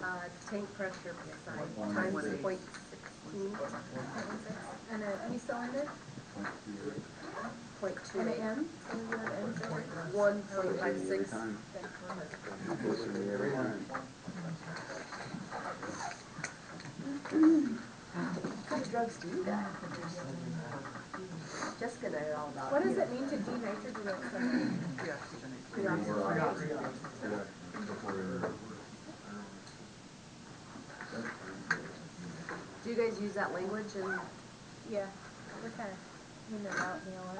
tank pressure times 0.16. And a E cylinder? 0.28. And an M? So we have M cylinder? 1.56. What drugs do that? Jessica and I are all about. What does it mean to denitrogenate something? Do you guys use that language? And Yeah, we're kind of in and out, Neil.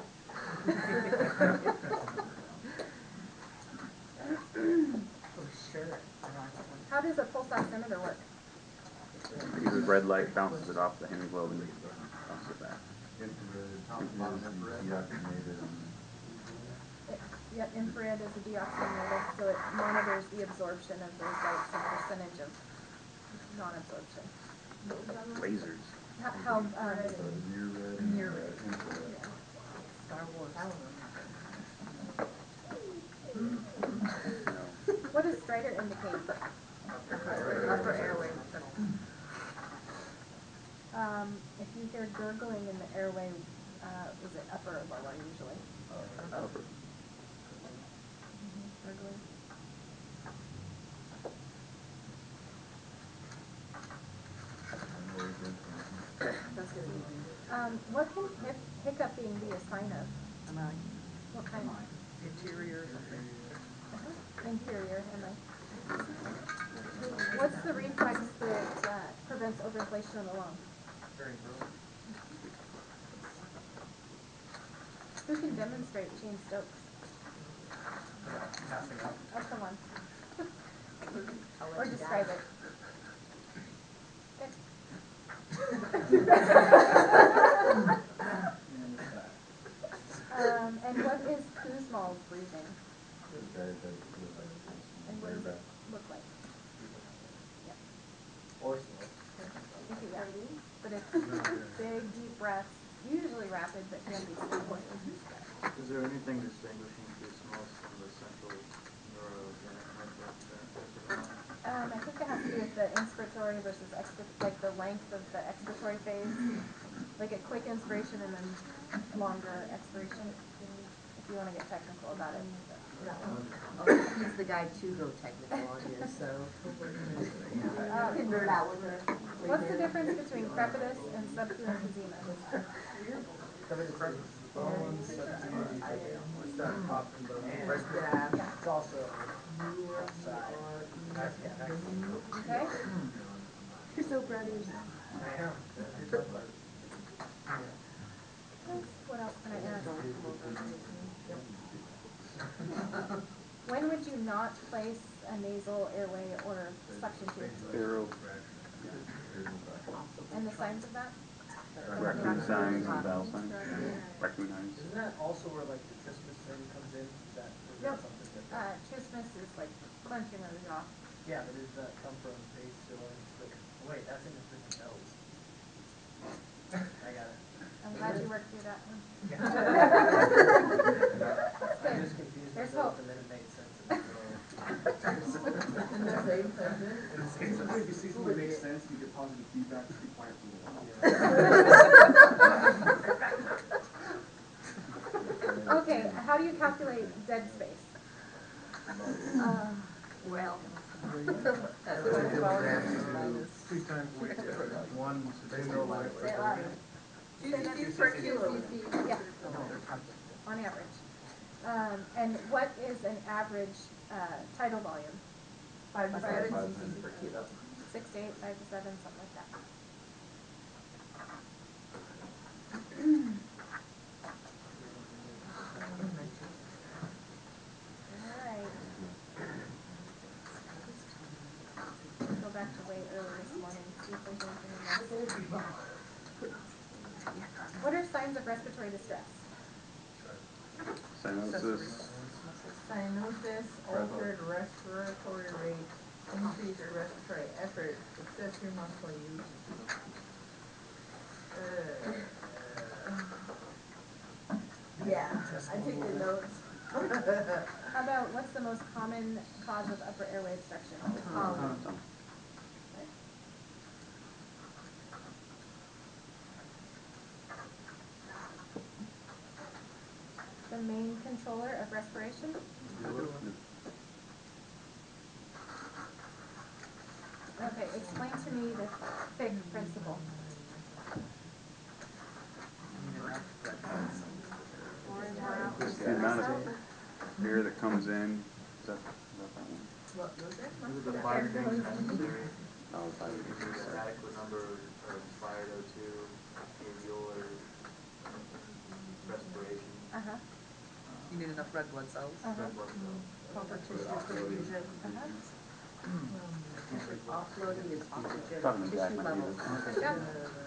oh, sure. How does a pulse oximeter work? Uses red light, bounces it off the hemoglobin, bounces it back. Yep, infrared is a deoxygenator, so it monitors the absorption of those lights and percentage of non-absorption. Lasers. How Near red. Star Wars. what does Strider indicate? Upper airway. If you hear gurgling in the airway, is it upper or lower usually? Upper. Gurgling. That's good. What can hiccuping be a sign of? What kind? Interior or something. Inferior, am I? What's the reflex that prevents overinflation of the lung? Who can demonstrate Cheyne-Stokes? Oh, come on. Or describe it. And what is Kussmaul's breathing? And what does it look like? Yep. Or slow. But it's big, deep breaths, usually rapid, but can be slow. Is there anything distinguishing Kussmaul's from the central neurogenic network? I think it has to do with the inspiratory versus like the length of the expiratory phase. Like a quick inspiration and then longer expiration, if you want to get technical about it. Oh, he's the guy to go technical on here, so you can nerd out with her. What's the difference between crepitus and subcu emphysema? Bones, what's that pop in the breast? It's also outside. Okay? You're so proud of yourself. I am. What else can I ask? When would you not place a nasal airway or suction tube? Arrow. And the signs of that? Raccoon signs and vowel signs. Raccoon eyes. Isn't that also where like the trismus thing comes in? Is that Nope. something different? Trismus is like clenching of the jaw. Yeah, but does that come from base cylinders? But wait, that's in the freaking nose. I got it. I'm glad you worked through that one. Yeah. That's I good. just confused There's myself hope. and then it made sense. In the same sentence. Sometimes if you see something makes sense, you get positive feedback, just be quiet for a while. Okay, how do you calculate dead space? Well, that's Two minus. times weight. One Say it louder. 2 cc's per kilo. Yeah, on average. And what is an average tidal volume? 5 to 7 cc's per kilo. 6 to 8, 5 to 7, something like that. All right. Go back to way early this morning, see if there's anything in there. What are signs of respiratory distress? Cyanosis. Cyanosis, altered respiratory rate, increased respiratory effort, accessory muscle use. Yeah, I take the notes. How about what's the most common cause of upper airway obstruction? Tongue. controller of respiration? Okay, explain to me the Fick principle. Just the amount of air that comes in, is that that one? What goes in? Those are the five things necessary. Oh, if I would There's just an say. adequate number of inspired O2, alveolar respiration, Uh-huh, You need enough red blood cells. red blood cells. Proper tissue perfusion. Offloading is oxygen Talking at to Jack tissue might be level. the- yeah.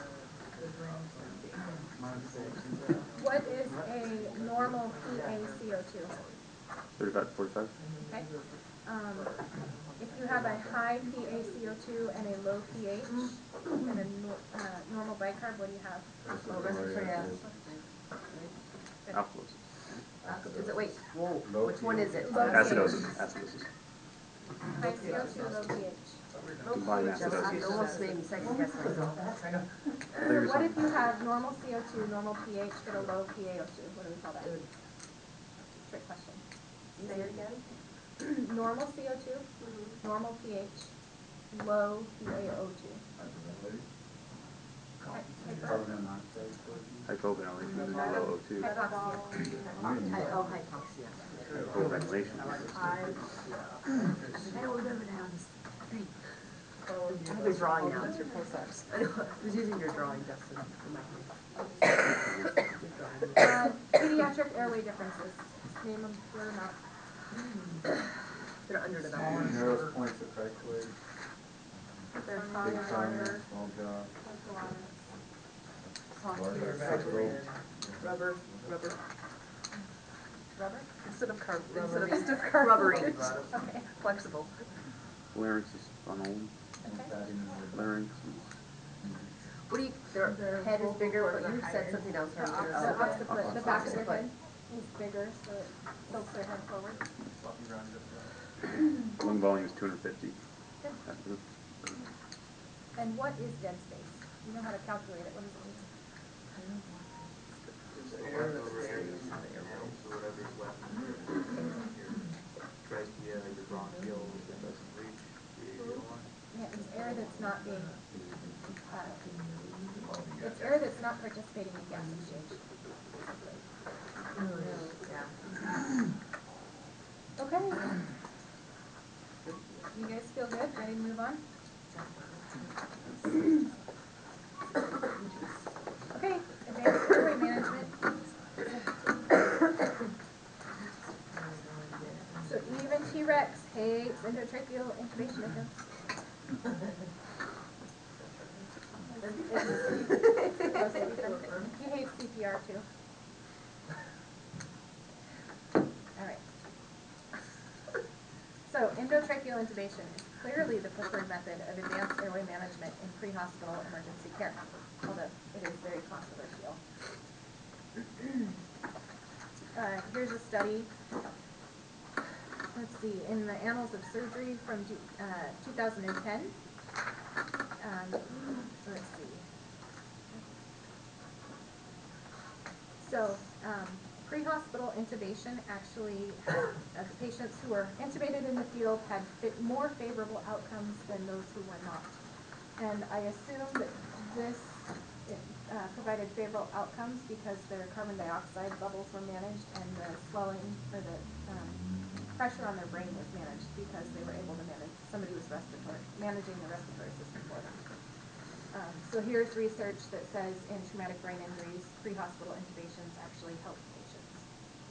What is a normal PaCO2? 35 to 45? Okay. If you have a high PaCO2 and a low pH and a normal bicarb, what do you have? Oh, respiratory acid. Right? Alkalosis. Is it, wait, whoa, which one is it? Low Acidosis. Acidosis. High CO2, low pH. Combined It acidosis. almost made me second guess myself. What if you have normal CO2, normal pH, but a low PaO2? What do we call that? Trick question. Say it again? Normal CO2, normal pH, low PaO2. Hypoventilation, low O2. Hypoxia. Oh, hypoxia. Hypoventilation. I don't remember now this thing. I have a drawing now. It's your pulsars. I know, I was using your drawing, Justin, for my Pediatric airway differences. Name them, word them out. They're underdeveloped. Narrowest points of cricoid, They're big fine, tongue, small jaw. Rubber. Rubber? Instead of Rubbery. stiff rubbery. Okay, Flexible. Larynx is on old. okay. Larynx What do you, their head is bigger, but you said something else. The occiput, the back of their head is bigger, so it tilts their head forward. is, lung volume is 250. Good. And what is dead space? You know how to calculate it, what does it mean? Just leftover areas in the inhale, so whatever's left in your trachea, your bronchioles that doesn't reach the alveoli. Yeah, it's air that's not being, it's air that's not participating in gas exchange. Okay. You guys feel good? Ready to move on? Okay, advanced airway management. So even T-Rex hates endotracheal intubation attempts. He hates CPR too. Alright. So endotracheal intubation is clearly the preferred method of advanced airway management in pre-hospital emergency care, although it is very controversial. Here's a study. Let's see, in the Annals of Surgery from 2010. Let's see. So, pre-hospital intubation actually, the patients who were intubated in the field had more favorable outcomes than those who were not. And I assume that this provided favorable outcomes because their carbon dioxide levels were managed and the swelling or the pressure on their brain was managed because they were able to manage, somebody was managing the respiratory system for them. So here's research that says in traumatic brain injuries, pre-hospital intubations actually help patients.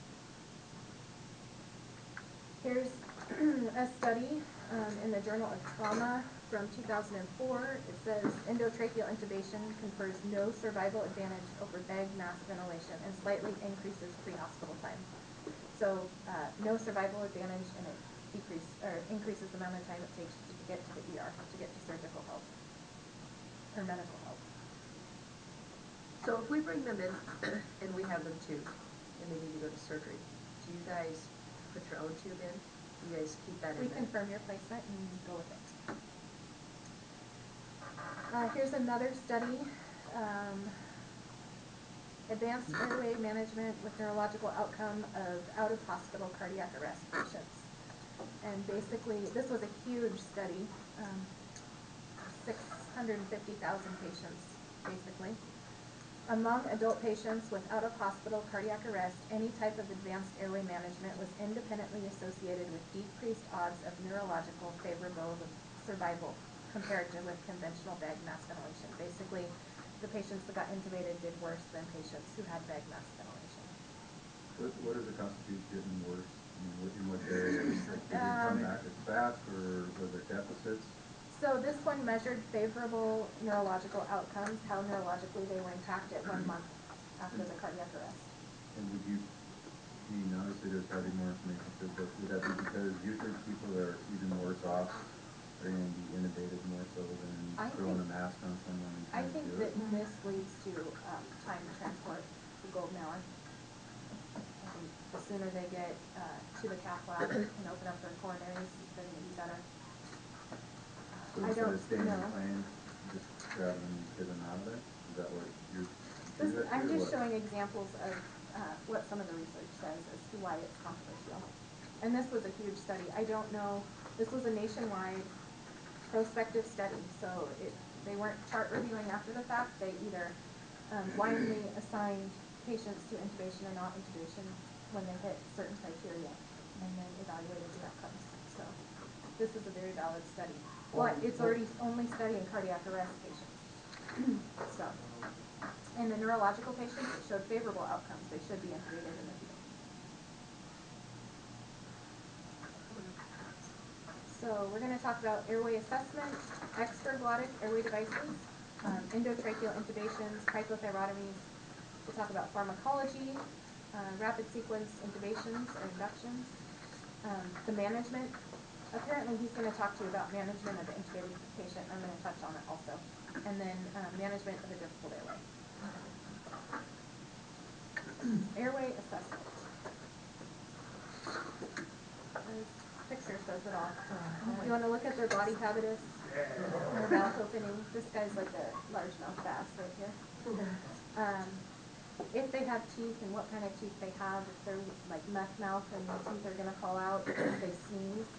Here's a study in the Journal of Trauma from 2004. It says endotracheal intubation confers no survival advantage over bag mask ventilation and slightly increases pre-hospital time. So no survival advantage, and it increases the amount of time it takes to get to the ER, to get to surgical help or medical help. So if we bring them in and we have them tubed and they need to go to surgery, do you guys put your own tube in? Do you guys keep that in We there? confirm your placement and go with it. Here's another study. advanced airway management with neurological outcome of out-of-hospital cardiac arrest patients. And basically, this was a huge study, 650,000 patients, basically. Among adult patients with out-of-hospital cardiac arrest, any type of advanced airway management was independently associated with decreased odds of neurological favorable survival compared to with conventional bag mask ventilation. Basically, the patients that got intubated did worse than patients who had bag mask ventilation. What does it constitute getting worse? I mean, in what areas? Like, did it come back as fast, or were there deficits? So this one measured favorable neurological outcomes, how neurologically they were impacted 1 month after the cardiac arrest. And would you, I mean, obviously there's got to be more information too, but would that be because usually people that are even worse off are going to be intubated more so than throwing a mask on someone and I trying to think do that it? this leads to time to transport the golden hour. I think the sooner they get to the cath lab and open up their coronaries, they're going to be better. So I instead don't of staying in know. the plane, just grab them and get them out of there? Is that what you're? I'm just showing examples of what some of the research says as to why it's controversial. And this was a huge study. I don't know, this was a nationwide prospective study, so they weren't chart reviewing after the fact. They either blindly assigned patients to intubation or not intubation when they hit certain criteria, and then evaluated the outcomes. So this is a very valid study. But it's already only studying cardiac arrest patients. So, in the neurological patients, it showed favorable outcomes. They should be intubated in the field. So we're going to talk about airway assessment, extraglottic airway devices, endotracheal intubations, hypothyrotomies. We'll talk about pharmacology, rapid sequence intubations or inductions, the management. Apparently he's going to talk to you about management of the intubated patient. I'm going to touch on it also. And then management of a difficult airway. Airway assessment. This picture says it all. You want to look at their body habitus, their mouth opening. This guy's like a largemouth bass right here. If they have teeth and what kind of teeth they have, if they're like meth mouth and the teeth are going to fall out, if they sneeze.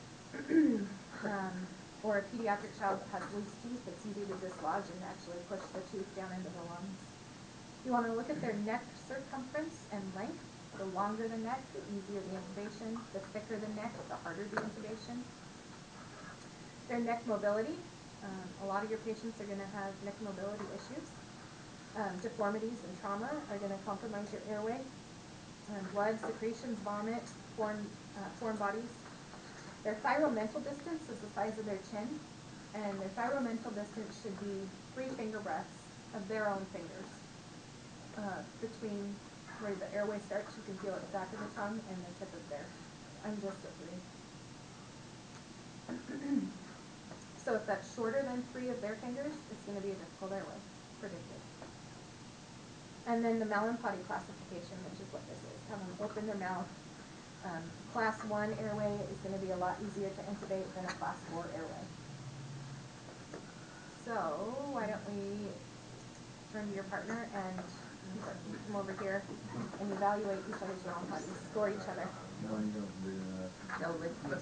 Or a pediatric child that has loose teeth, it's easy to dislodge and actually push the tooth down into the lungs. You want to look at their neck circumference and length. The longer the neck, the easier the intubation. The thicker the neck, the harder the intubation. Their neck mobility. A lot of your patients are going to have neck mobility issues. Deformities and trauma are going to compromise your airway. Blood, secretions, vomit, foreign bodies. Their thyromental distance is the size of their chin, and their thyromental distance should be 3 finger breaths of their own fingers. Between where the airway starts, you can feel at the back of the tongue, and the tip of theirs. I'm just at 3. So if that's shorter than 3 of their fingers, it's going to be a difficult airway, predicted. And then the Mallampati classification, which is what this is. Have them open their mouth. Class 1 airway is going to be a lot easier to intubate than a class 4 airway. So why don't we turn to your partner and come over here and evaluate each other's Mallampatis, score each other. No, you don't do that. No, let's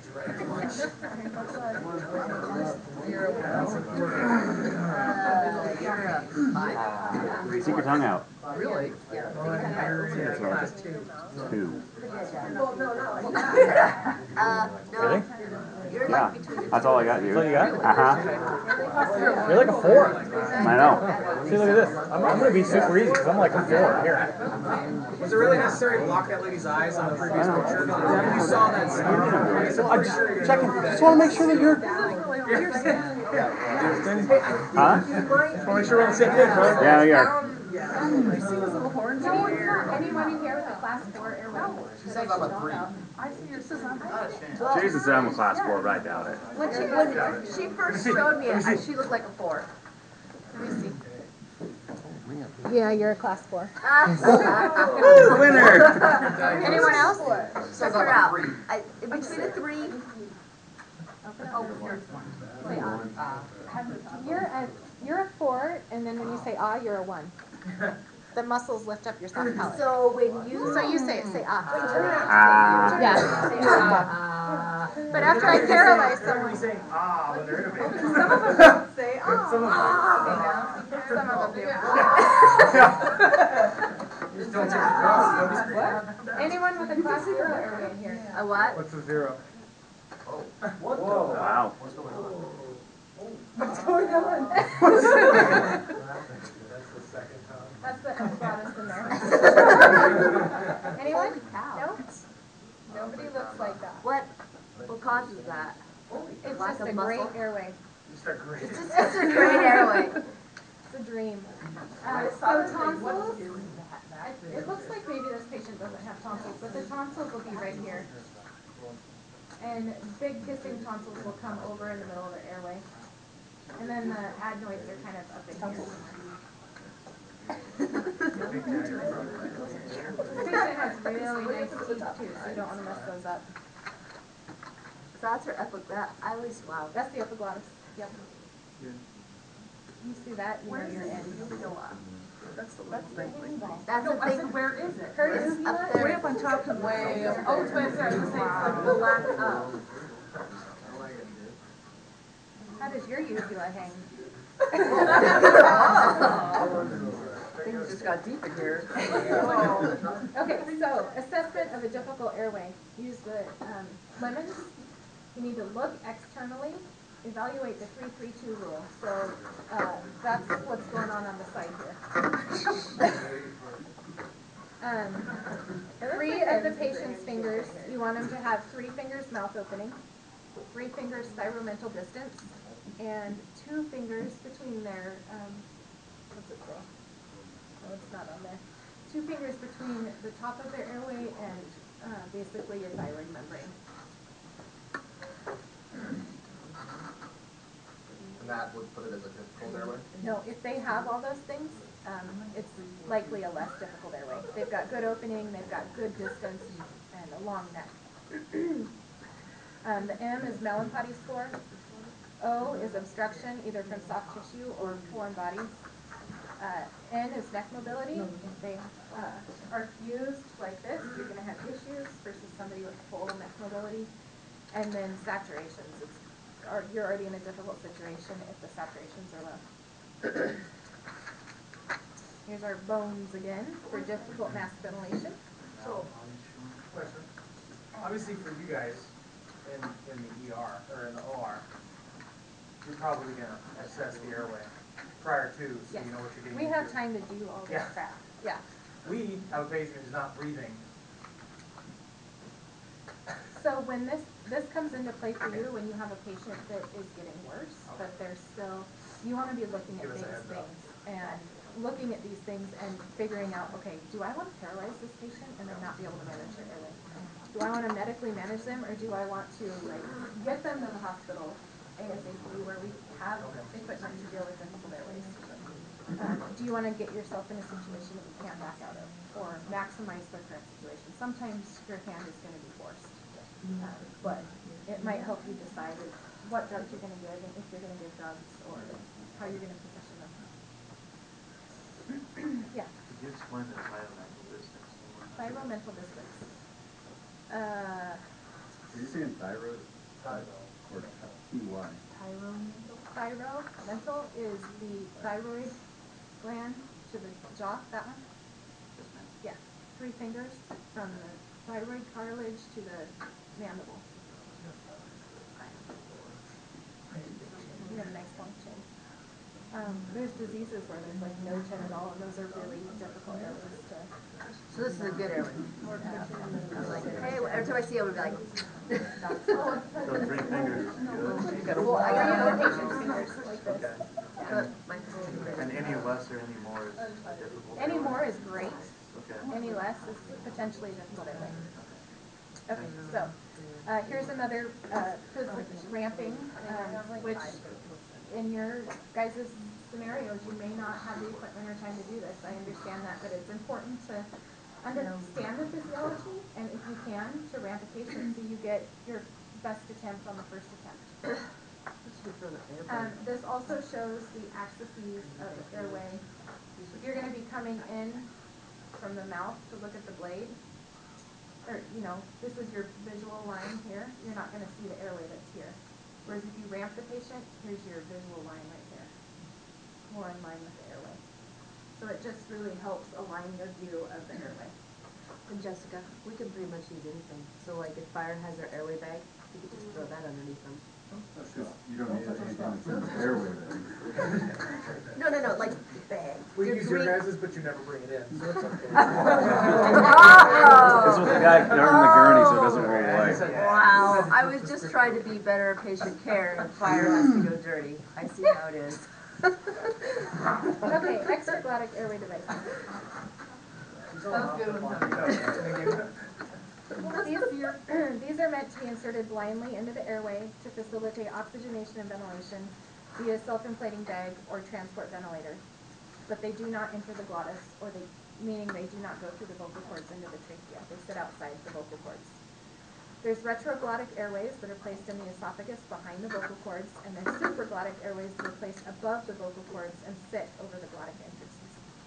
you're a 5. Stick your tongue out. Really? Yeah. That's what I was 2. Well, no, not like that. No. Really? You're Yeah. like between the That's two. all I got, dude. That's all you got? Uh-huh. You're like a 4. I know. See, look at this. I'm going to be super easy because I'm like a 4 here. Was it really necessary to block that lady's eyes on the previous picture? You saw that scene. I'm just checking. Just want to make sure that you're. Huh? Want to make sure we're on the same page, bro. Yeah, we are. Anyone in here with a class 4 airway? She says I'm a 3. Jason said I'm a class 4, but I doubt it. When she first showed me it, she looked like a 4. Let me see. Yeah, you're a class 4. Woo, winner! Anyone else? Check her out. Between a 3. You're a 4, and then when you say ah, you're a 1. the muscles lift up your soft palate. So when you. So you say ah. Ah. Yeah. But after I paralyze They're someone, saying ah when they're innovating. Some of them don't say, oh. Some of them. some of them do. Just don't take the cross. Don't be screaming. Anyone with a class 0 airway in here? A what? What's the 0? What? Whoa. Wow. What's going on? What's going on? That's the second time. That's the epiglottis in there. Anyone? No? Nobody looks like that. What causes that? It's Lack just of a muscle? great airway. Just a great. It's a great airway. It's a dream. So tonsils, it looks like maybe this patient doesn't have tonsils, but the tonsils will be right here. And big kissing tonsils will come over in the middle of the airway. And then the adenoids are kind of up in here. This patient has really nice teeth too, so you don't want to mess those up. So that's her epiglottis. I always, wow. That's the epiglottis. Yep. You see that, you know you're in. That's the That's the hanging ball. That's the thing. Where is it? Her It's uvula up is there. Way up on top of way up. Oh, it's right there. It's like The lack of. How does your uvula hang? Things just got deep in here. Okay, so assessment of a difficult airway. Use the lemons. You need to look externally, evaluate the 3-3-2 rule. So that's what's going on the side here. 3 of the patient's fingers, you want them to have 3 fingers mouth opening, 3 fingers thyromental distance, and 2 fingers between their, what's it say? No, it's not on there. 2 fingers between the top of their airway and basically your thyroid membrane. And that would put it as a difficult airway? No, if they have all those things, it's likely a less difficult airway. They've got good opening, they've got good distance, and a long neck. The M is Melanpati score. O is obstruction, either from soft tissue or foreign bodies. N is neck mobility. They are fused like this. You're going to have issues versus somebody with full neck mobility. And then saturations. You're already in a difficult situation if the saturations are low. Here's our bones again for difficult mask ventilation. So, question. Obviously for you guys in the ER or in the OR, you're probably gonna assess the airway prior to, so Yes. you know what you're getting We into. have time to do all this Yeah. crap. Yeah. We have a patient who's not breathing. So when this comes into play for you, when you have a patient that is getting worse, but they're still, you want to be looking at Give us a these heads up. things and looking at these things and figuring out, okay, do I want to paralyze this patient and then not be able to manage their airway? Do I want to medically manage them, or do I want to get them to the hospital ASAP where we have equipment to deal with difficult airways? Do you want to get yourself in a situation that you can't back out of, or maximize their current situation? Sometimes your hand is going to be forced, but it might help you decide what drugs you're going to give, and if you're going to give drugs, or how you're going to position them. Yeah. Could you explain the thyromental distance? Thyromental distance. Are you saying thyroid or TY? Thyromental is the thyroid gland to the jaw, that one? Yeah, 3 fingers from the thyroid cartilage to the mandible. You have a nice long chin. There's diseases where there's no chin at all, and those are really difficult areas to. So this is a good airway. I'm like, hey, every time I see it, I would be like. So 3 fingers is good. Well, I got Three of the no patient's fingers like this. But mine's too big. And any less or any more is difficult? Any more is great. Okay. Any less is potentially difficult airway. Okay, so here's another ramping, which in your guys' scenarios, you may not have the equipment or time to do this. I understand that, but it's important to understand the physiology, and if you can, to ramp a patient so you get your best attempt on the first attempt. This also shows the axes of the airway If you're gonna be coming in from the mouth to look at the blade, or, you know, this is your visual line here, you're not gonna see the airway that's here. Whereas if you ramp the patient, here's your visual line right here, more in line with the airway. So it just really helps align your view of the airway. And Jessica, we can pretty much use anything. So like if Fire has their airway bag, we could just throw that underneath them. You don't need anything that's in the airway then. No, like bag. We Your use your green- guys's, but you never bring it in, so it's okay. This was the guy in the gurney, so it doesn't roll away. Wow, I was just trying to be better at patient care and Fire has to go dirty. I see how it is. Okay, extraglottic airway devices. That was good one, These are meant to be inserted blindly into the airway to facilitate oxygenation and ventilation via self-inflating bag or transport ventilator. But they do not enter the glottis, meaning they do not go through the vocal cords into the trachea. They sit outside the vocal cords. There's retroglottic airways that are placed in the esophagus behind the vocal cords, and there's supraglottic airways that are placed above the vocal cords and sit over the glottic entrances.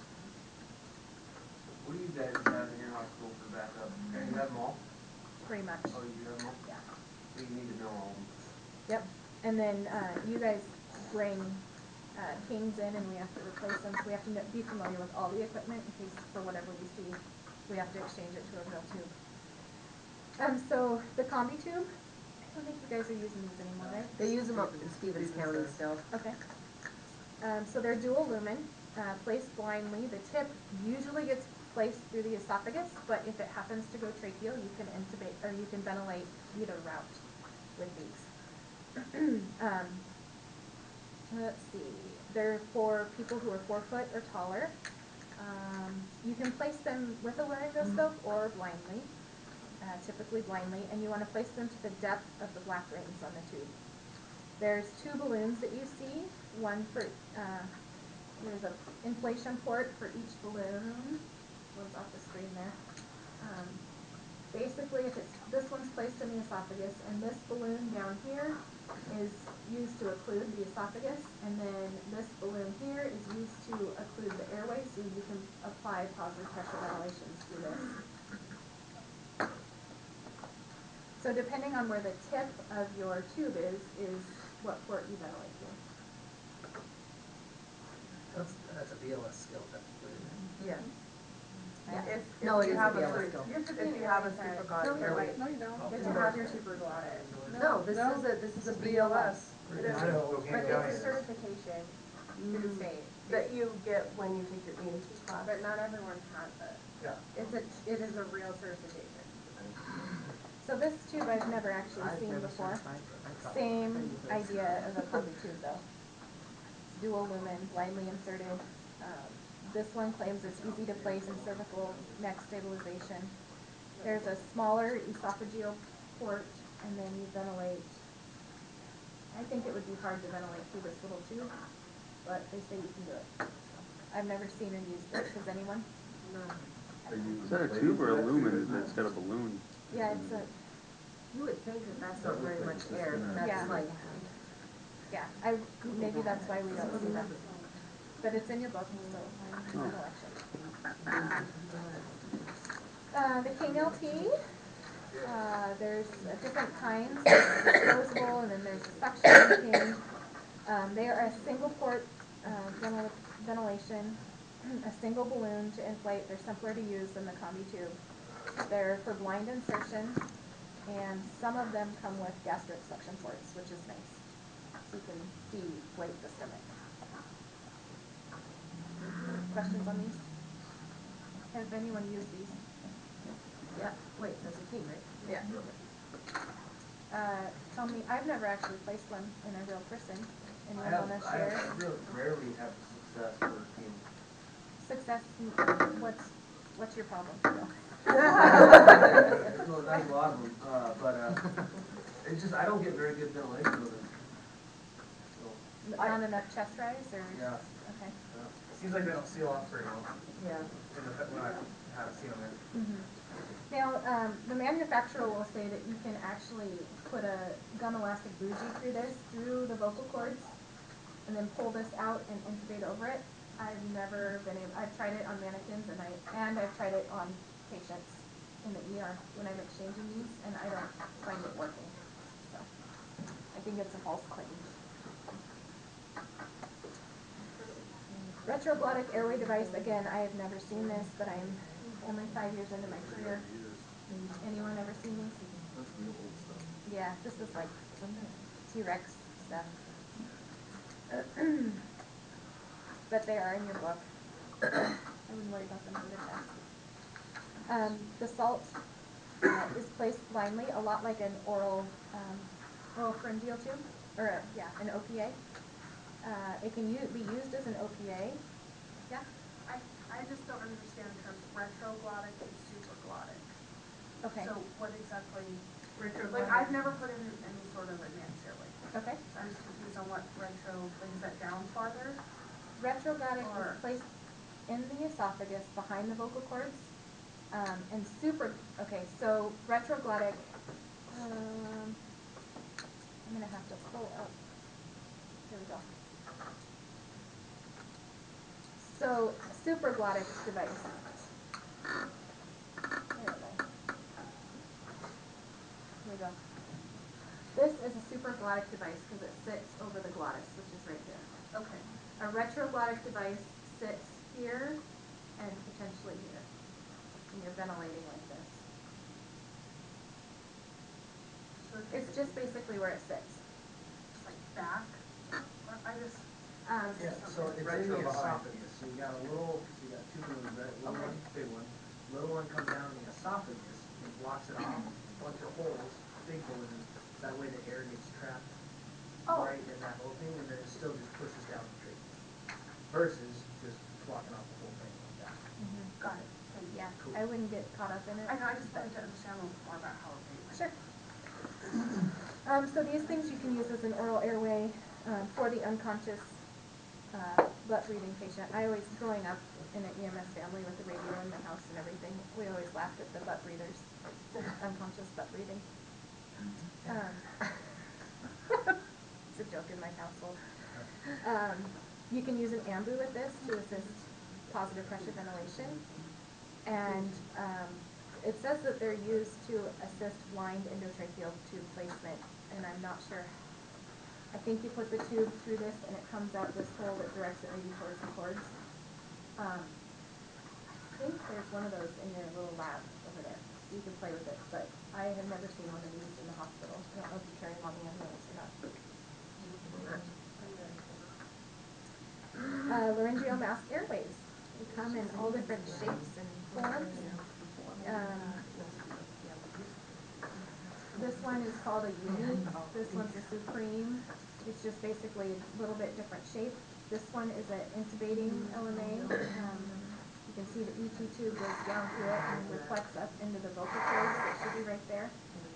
What do you guys have in your hospital for backup? Do you have them all? Pretty much. Oh, you do have them all? Yeah. So you need to know all of them. Yep. And then you guys bring Kings in, and we have to replace them. So we have to be familiar with all the equipment in case, for whatever we see, we have to exchange it to a real tube. So the combi tube, I don't think you guys are using these anymore, right? They use them up in Stevens County still. Okay. So they're dual lumen, placed blindly. The tip usually gets placed through the esophagus, but if it happens to go tracheal, you can intubate, or you can ventilate either route with these. Let's see. They're for people who are 4 foot or taller. You can place them with a laryngoscope or blindly. Typically blindly, and you want to place them to the depth of the black rings on the tube. There's 2 balloons that you see, one for, there's an inflation port for each balloon. One's off the screen there. Basically, if it's, this one's placed in the esophagus, and this balloon down here is used to occlude the esophagus, and then this balloon here is used to occlude the airway, so you can apply positive pressure ventilations through this. So depending on where the tip of your tube is what port you ventilate through. That's a BLS skill technically. Yeah. Yeah. No, it you is have a BLS super- skill. If you have a supraglottic airway. No, you don't. You have your supraglottic. No, this is a BLS. It is. I know, But okay, it's a certification through the state. That you get when you take your EMT class. But not everyone has it. Yeah. It is a real certification. So this tube I've never actually seen before. Same idea of a combi tube though. It's dual lumen, blindly inserted. This one claims it's easy to place in cervical neck stabilization. There's a smaller esophageal port, and then you ventilate. I think it would be hard to ventilate through this little tube, but they say you can do it. I've never seen or used this. Has anyone? No. Is that a tube or a lumen that's got a balloon? Yeah, it's a, You would think that that's not very much air. Yeah. That's like, yeah, maybe that's why we don't see them. But it's in your book, so it's an election. The King LT, there's different kinds. There's disposable, and then there's the suction King. They are a single port ventilation, a single balloon to inflate. They're simpler to use than the combi tube. They're for blind insertion, and some of them come with gastric suction ports, which is nice. So you can deflate the stomach. Questions on these? Has anyone used these? yeah, wait, that's a king, right? Yeah. Tell me, I've never actually placed one in a real person. Anyone want to share? I really rarely have success for team. Success, what's your problem? There's a lot of them, but it's just, I don't get very good ventilation with them. So, Not enough chest rise, or? Yeah. Okay. Seems like they don't seal off very well, Yeah. when I haven't seen them in. Mm-hmm. Now, the manufacturer will say that you can actually put a gum elastic bougie through the vocal cords, and then pull this out and intubate over it. I've never been able, I've tried it on mannequins and I've tried it on patients in the ER when I'm exchanging these, and I don't find it working. So I think it's a false claim. Retroglottic airway device, again, I have never seen this, but I'm only 5 years into my career. Anyone ever seen these? That's real old stuff. Yeah, this is like T-Rex stuff. But they are in your book. I wouldn't worry about them for the test. The salt is placed blindly, a lot like an oral pharyngeal tube, or an OPA. It can be used as an OPA. Yeah? I just don't understand the terms retroglottic and supraglottic. Okay. So what exactly, Retroglottic. like I've never put in any sort of advanced airway. Okay. So I'm just confused on what like is that down farther? Retroglottic Or- is placed in the esophagus behind the vocal cords. So retroglottic, I'm gonna have to pull up, here we go. So, supraglottic device. Here we go. This is a supraglottic device because it sits over the glottis, which is right there. Okay. A retroglottic device sits here and potentially here. And you're ventilating like this. So It's just basically where it sits. it's like back? Or I just, Yeah, so it's in the esophagus, so you got you got two balloons, right? Little one, big one. Little one comes down the esophagus and blocks it off, bunch of holes, big balloon. That way the air gets trapped right in that opening, and then it still just pushes down the trachea. Versus just blocking off the whole thing like that. got it. Thank you. Yeah, Cool. I wouldn't get caught up in it. I know, I just wanted to understand a little more about how it works. Sure. So these things you can use as an oral airway for the unconscious butt breathing patient. Growing up in an EMS family with the radio in my house and everything, we always laughed at the butt breathers, unconscious butt breathing. It's a joke in my household. You can use an AMBU with this to assist positive pressure ventilation. And it says that they're used to assist blind endotracheal tube placement, and I'm not sure. I think you put the tube through this and it comes out this hole that directs it maybe towards the cords. I think there's one of those in your little lab over there, so you can play with it, but I have never seen one of these in the hospital. I don't know if you carry them on the ambulance or not. Laryngeal mask airways. They come in all different shapes and forms. This one is called a unique. This one's a supreme. It's just basically a little bit different shape. This one is an intubating LMA. You can see the ET tube goes down through it and reflects up into the vocal cords. It should be right there.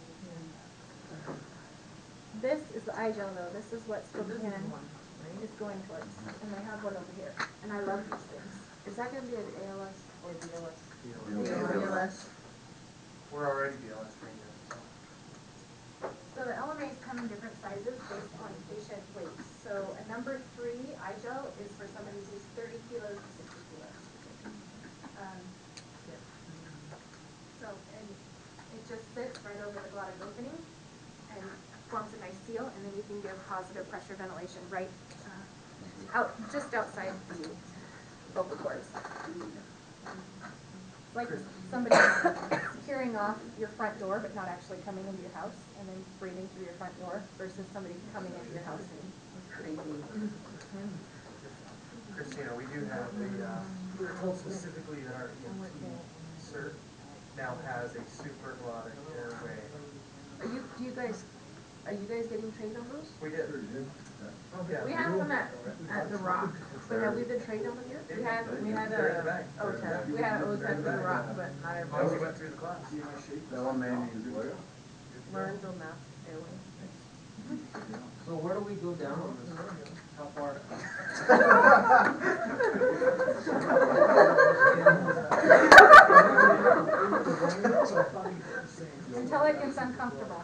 This is the iGel though. This is what Spokane is going towards. And they have one over here. And I love these things. Is that gonna be an ALS or BLS? BLS. We're already BLS trained. So the LMAs come in different sizes based on patient weight. So a number 3 iGel is for somebody who's 30 kilos to 60 kilos. And it just sits right over the glottic opening and forms a nice seal, and then you can give positive pressure ventilation right just outside the vocal cords. It's like somebody securing off your front door but not actually coming into your house and then breathing through your front door versus somebody coming into your house and breathing. Christina, we do have we were told specifically that our EMT cert now has a supraglottic airway. Are you guys getting trained on those? We did. Yeah. We have them at the Rock. But have we been trained on them yet? We had They're in the a bag. OTEP. We had an OTEP at the Rock, but not Oh, everybody we went through the class. LMA means what? laryngeal mask airway. So where do we go down on this? How far? Until it gets uncomfortable.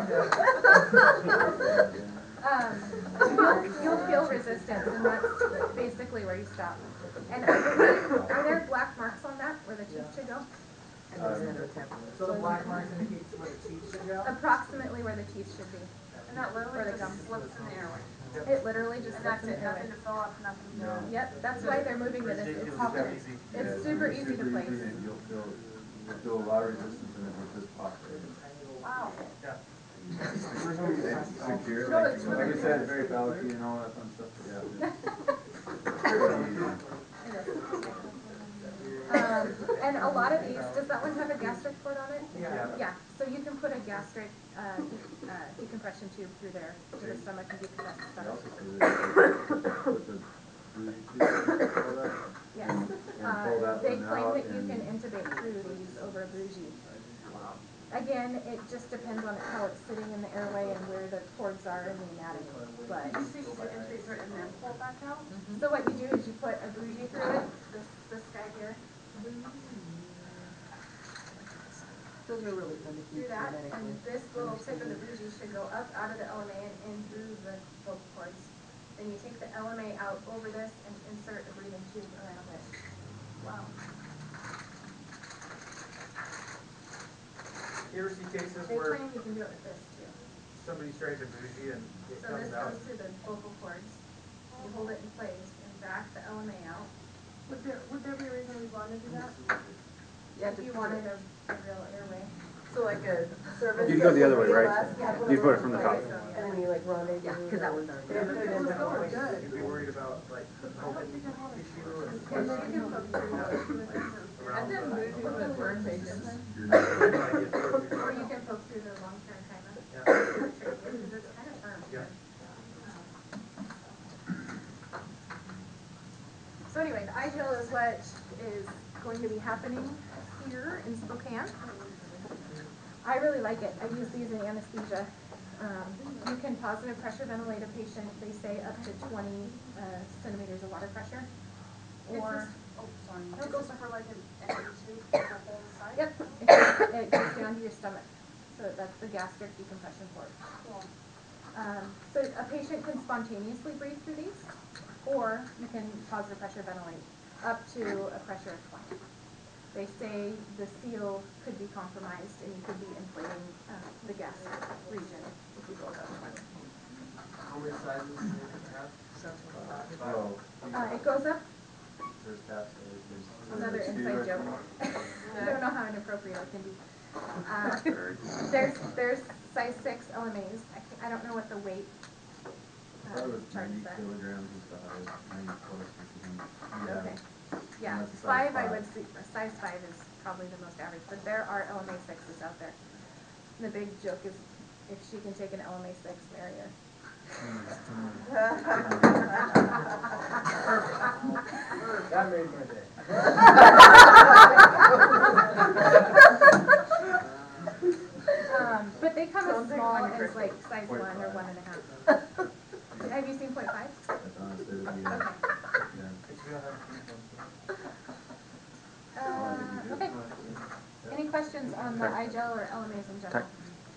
You'll feel resistance, and that's basically where you stop. And are there black marks on that where the teeth should go? And the center temple. So the black marks indicates where the teeth should go? Approximately where the teeth should be. And that Or literally the just gums. slips in the airway. It literally just And slips that's in the it, nothing airway. to fill up, nothing to. Yep, that's why they're moving it. It's super easy to place. You'll feel a lot of resistance in it with this pop right here. Wow. Secure, No, like, it's like really I said, very bulky and all that fun stuff, but yeah. And a lot of these, does that one have a gastric port on it? Yeah. Yeah, so you can put a gastric decompression tube through there to the stomach and decompress the I stomach. also see that with the bougie tube, all that, Yes. and pull that They one claim out that you can and- intubate through these over a bougie. Again, it just depends on how it's sitting in the airway and where the cords are in the anatomy, but. You say you can intubate through it and then pull it back out? So what you do is you put a bougie through it, this guy here, Those are really fun to through keep that, medically. and this little tip of the bougie should go up out of the LMA and in through the vocal cords. Then you take the LMA out over this and insert a breathing tube around it. Wow. You ever see cases They where claim you can do it with this too. somebody strikes a bougie and it So comes this out? goes through the vocal cords. You hold it in place and back the LMA out. Would there be a reason we want to do that? Yeah, If you wanted a real airway. So like a service. You'd go the other way, right? Yeah. You'd put it from the top. And then you like rendezvous. Yeah, because that one's already. Yeah, It was going good. You'd be worried about like open tissue and. And you can poke through Around I've done the- bougie with burn patients. or you can poke through the long-term chyma. Yeah. Because it's kind of firm. Yeah. So anyway, the iGel is what is going to be happening here in Spokane. I really like it. I use these in anesthesia. You can positive pressure ventilate a patient, they say up to 20 centimeters of water pressure. Or, Is this for like an tube for the whole side? yep, it goes down to your stomach. So that's the gastric decompression port. Cool. So a patient can spontaneously breathe through these, or you can positive pressure ventilate up to a pressure of 20. They say the seal could be compromised and you could be inflating the gastric region if you go above 20. How many sizes do you have? Oh, It goes up, there's taps, there's. another there's inside two, joke. I I don't know how inappropriate it can be. There's size 6 LMAs. I don't know what the weight thought it was chart 90 is at. kilograms is the highest, 90 plus. Okay. Yeah, And that's a size 5 I five. would see, size 5 is probably the most average, but there are LMA 6s out there. And the big joke is if she can take an LMA 6, marry her. That made my day. But they come as small as like size 1 or 1.5. Have you seen 0.5? That's honestly the, Okay. yeah. It's real hard. Okay. Any questions on the iGel or LMAs in general?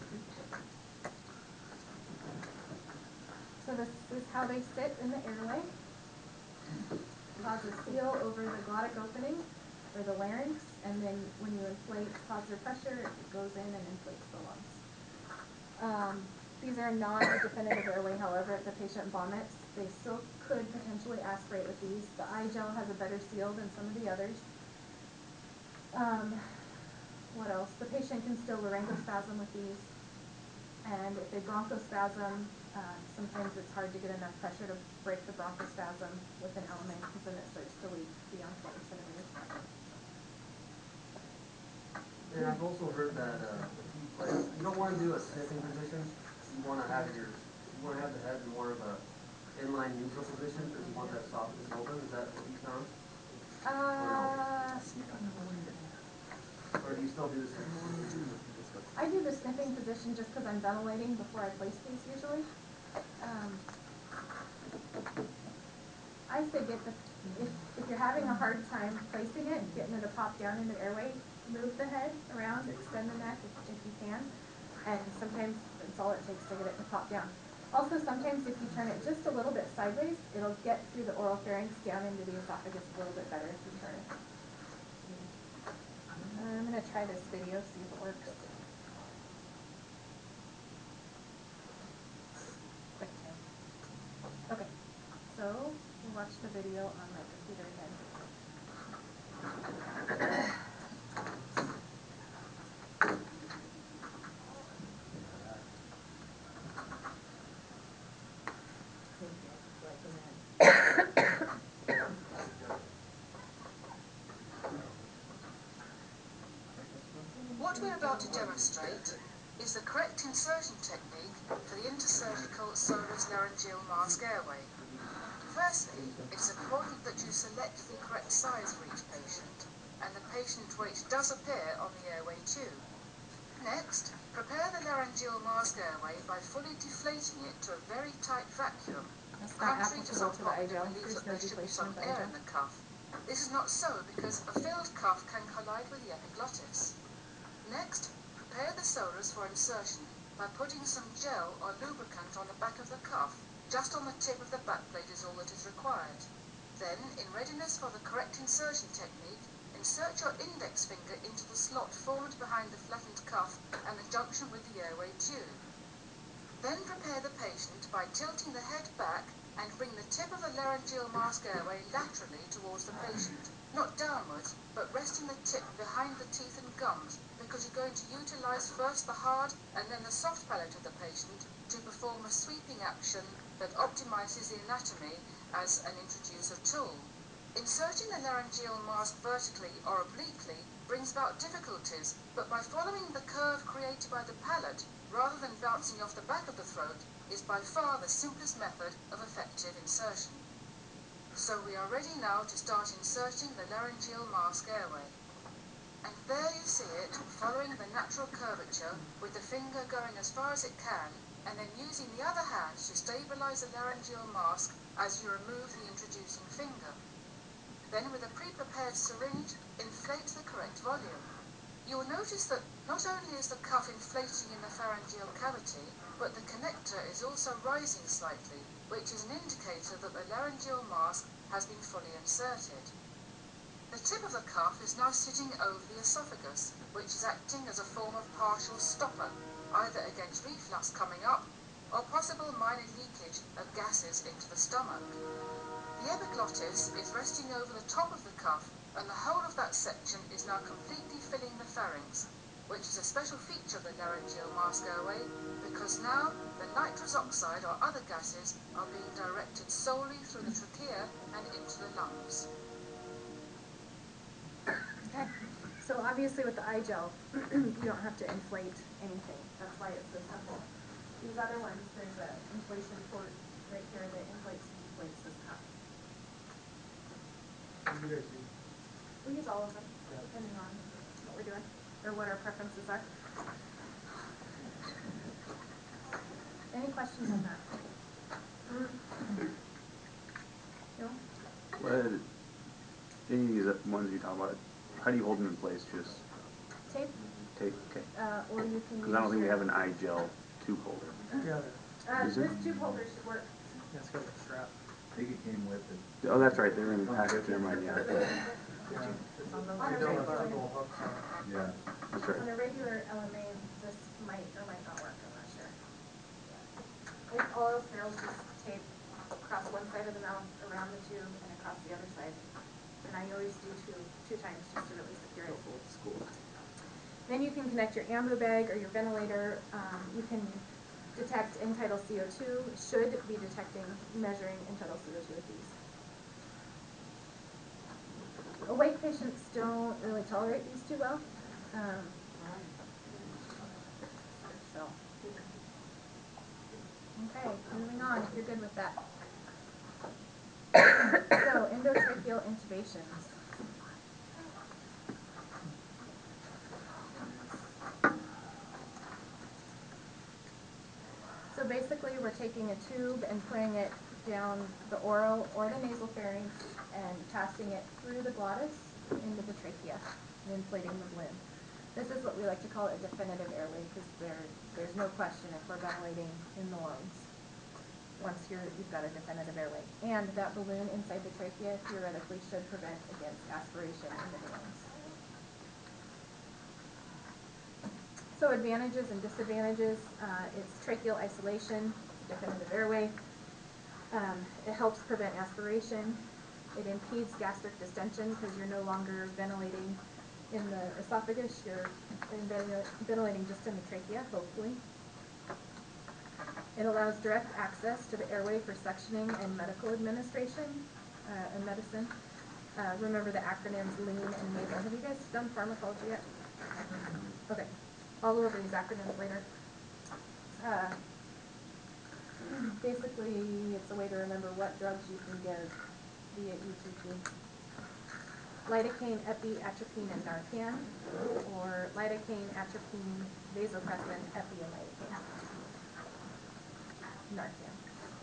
So this is how they sit in the airway. Cause a seal over the glottic opening or the larynx, and then when you inflate positive pressure, it goes in and inflates the lungs. These are not a definitive airway, however, if the patient vomits, they still could potentially aspirate with these. The iGel has a better seal than some of the others. What else? The patient can still laryngospasm with these. And if they bronchospasm, sometimes it's hard to get enough pressure to break the bronchospasm with an LMA because then it starts to leak beyond 20 centimeters. And I've also heard that like you don't want to do a sniffing position. You want to have the head in more of a inline neutral position because you want that esophagus open. Is that what you found? Or do you still do the sniffing? I do the sniffing position just because I'm ventilating before I place these usually. I say if you're having a hard time placing it, getting it to pop down into the airway, move the head around, extend the neck if you can. and sometimes it's all it takes to get it to pop down. Also, sometimes if you turn it just a little bit sideways, it'll get through the oral pharynx down into the esophagus a little bit better if you turn it. I'm going to try this video, see if it works. Quick time. Okay, so we'll watch the video on my computer again. What we're about to demonstrate is the correct insertion technique for the intersurgical Soros laryngeal mask airway. Firstly, it's important that you select the correct size for each patient, and the patient weight does appear on the airway tube. Next, prepare the laryngeal mask airway by fully deflating it to a very tight vacuum, contrary to some popular belief that there should be some air in the cuff. This is not so because a filled cuff can collide with the epiglottis. Next, prepare the Soros for insertion by putting some gel or lubricant on the back of the cuff. Just on the tip of the backplate is all that is required. Then, in readiness for the correct insertion technique, insert your index finger into the slot formed behind the flattened cuff and the junction with the airway tube. Then prepare the patient by tilting the head back and bring the tip of the laryngeal mask airway laterally towards the patient, not downwards, but resting the tip behind the teeth and gums, because you're going to utilize first the hard and then the soft palate of the patient to perform a sweeping action that optimizes the anatomy as an introducer tool. Inserting the laryngeal mask vertically or obliquely brings about difficulties, but by following the curve created by the palate, rather than bouncing off the back of the throat, is by far the simplest method of effective insertion. So we are ready now to start inserting the laryngeal mask airway. And there you see it, following the natural curvature, with the finger going as far as it can, and then using the other hand to stabilize the laryngeal mask as you remove the introducing finger. Then with a pre-prepared syringe, inflate the correct volume. You will notice that not only is the cuff inflating in the pharyngeal cavity, but the connector is also rising slightly, which is an indicator that the laryngeal mask has been fully inserted. The tip of the cuff is now sitting over the esophagus, which is acting as a form of partial stopper, either against reflux coming up, or possible minor leakage of gases into the stomach. The epiglottis is resting over the top of the cuff, and the whole of that section is now completely filling the pharynx, which is a special feature of the laryngeal mask airway, because now the nitrous oxide or other gases are being directed solely through the trachea and into the lungs. Okay, so obviously with the eye gel, you don't have to inflate anything. That's why it's so simple. These other ones, there's an inflation port right here that inflates and deflates this cuff. What do you guys use? We use all of them, depending on what we're doing, or what our preferences are. Any questions on that? No? What, any of these ones you talk about, how do you hold them in place? Just Tape, tape, okay. or you can use Because I don't think we your- have an eye gel tube holder. Yeah, Is there? this tube holder should work. it's got a strap. I think it came with it. Oh, that's right, they're in the package, never mind, yeah. On a They don't have regular, little hooks on it. Yeah. That's right. on a regular LMA, this might or might not work, I'm not sure. If all else fails, just tape across one side of the mouth, around the tube, and across the other side. And I always do two times just to really secure it. Then you can connect your ambu bag or your ventilator. You can detect end-tidal CO2, should be detecting, measuring end-tidal CO2 with these. Awake patients don't really tolerate these too well. So, okay, moving on, if you're good with that. So, endotracheal intubations. So basically, we're taking a tube and putting it down the oral or the nasal pharynx and passing it through the glottis into the trachea and inflating the balloon. This is what we we like to call it a definitive airway, because there's no question if we're ventilating in the lungs, once you've got a definitive airway. And that balloon inside the trachea theoretically should prevent against aspiration into the lungs. So advantages and disadvantages, it's tracheal isolation, definitive airway. It helps prevent aspiration. It impedes gastric distension because you're no longer ventilating in the esophagus, you're ventilating just in the trachea, hopefully. It allows direct access to the airway for suctioning and medical administration in medicine. Remember the acronyms LEAN and MABLE. Have you guys done pharmacology yet? Okay. I'll go over these acronyms later. Basically, it's a way to remember what drugs you can give via ETP. Lidocaine, epi, atropine, and Narcan, or lidocaine, atropine, vasopressin, epi, and lidocaine. Narcan.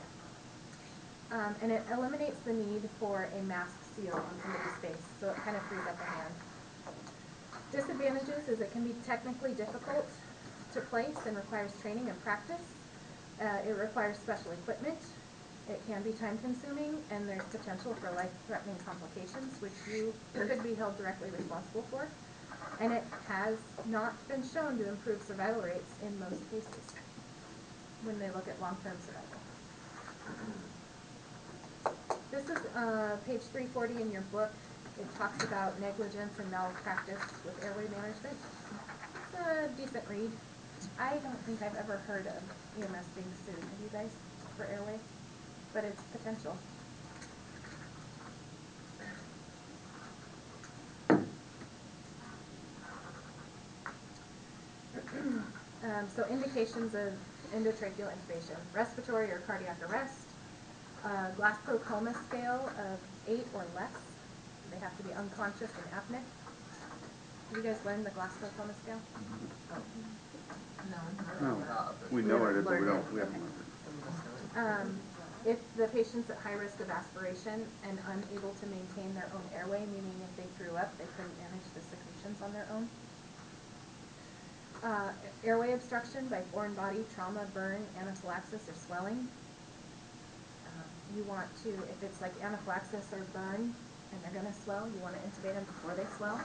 And it eliminates the need for a mask seal on somebody's face, so it kind of frees up a hand. Disadvantages is it can be technically difficult to place and requires training and practice. It requires special equipment. It can be time consuming, and there's potential for life-threatening complications, which you could be held directly responsible for. And it has not been shown to improve survival rates in most cases when they look at long-term survival. This is page 340 in your book. It talks about negligence and malpractice with airway management. It's a decent read. I don't think I've ever heard of EMS being sued. Have you guys for airway? But it's potential. So indications of endotracheal intubation: respiratory or cardiac arrest, Glasgow coma scale of 8 or less. They have to be unconscious and apneic. Have you guys learned the Glasgow coma scale? No, we know it, but we haven't learned it. If the patient's at high risk of aspiration and unable to maintain their own airway, meaning if they threw up, they couldn't manage the secretions on their own. Airway obstruction by foreign body, trauma, burn, anaphylaxis, or swelling. You want to, if it's like anaphylaxis or burn, and they're going to swell, you want to intubate them before they swell.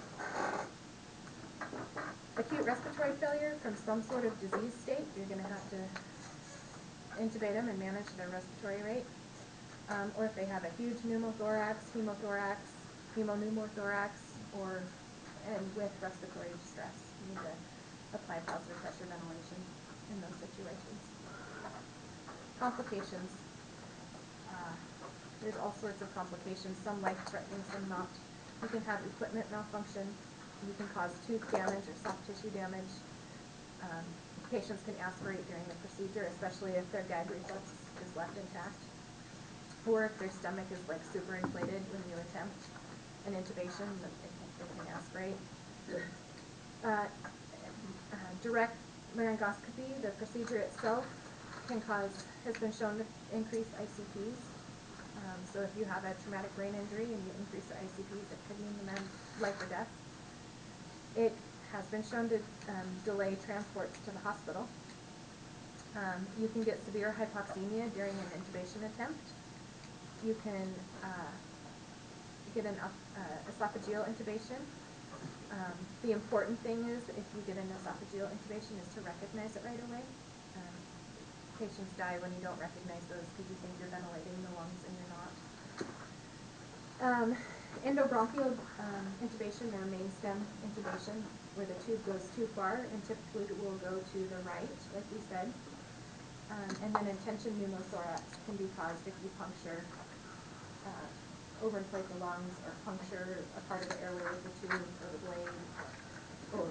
Acute respiratory failure from some sort of disease state, you're going to have to intubate them and manage their respiratory rate. Or if they have a huge pneumothorax, hemopneumothorax, and with respiratory distress, you need to apply positive pressure ventilation in those situations. Complications. There's all sorts of complications, some life-threatening, some not. You can have equipment malfunction. You can cause tooth damage or soft tissue damage. Patients can aspirate during the procedure, especially if their gag reflex is left intact, or if their stomach is like super inflated when you attempt an intubation, that they can aspirate. Direct laryngoscopy, the procedure itself, has been shown to increase ICPs. So if you have a traumatic brain injury and you increase the ICPs, it could mean the man's life or death. It has been shown to delay transports to the hospital. You can get severe hypoxemia during an intubation attempt. You can get an esophageal intubation. The important thing is, if you get an esophageal intubation, is to recognize it right away. Patients die when you don't recognize those because you think you're ventilating the lungs and you're not. Endobronchial intubation, or main stem intubation, where the tube goes too far and typically it will go to the right, like we said. And then intention pneumothorax can be caused if you puncture, overinflate the lungs, or puncture a part of the airway with the tube or the blade, or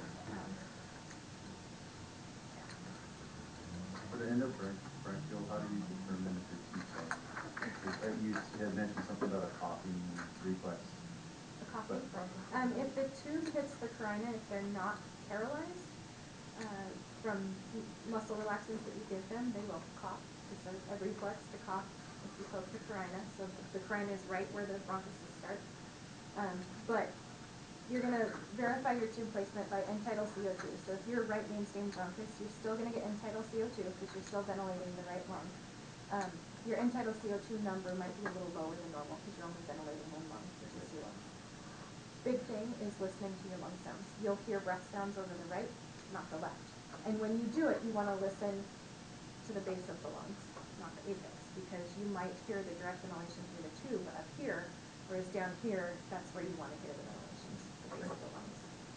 For the endobronchial, how do you determine if it's too far? You had mentioned something about a coughing reflex. a coughing. If the tube hits the carina, if they're not paralyzed from muscle relaxants that you give them, they will cough. It's a reflex to cough if you poke the carina. So the carina is right where the bronchuses start. But you're gonna verify your tube placement by end-tidal CO2. So if you're right mainstem bronchus, you're still gonna get end-tidal CO2 because you're still ventilating the right lung. Your end-tidal CO2 number might be a little lower than normal because you're only ventilating one lung, which is your lungs. Big thing is listening to your lung sounds. You'll hear breath sounds over the right, not the left. And when you do it, you want to listen to the base of the lungs, not the apex, because you might hear the direct ventilation through the tube up here, whereas down here, that's where you want to hear the ventilations, the base of the lungs.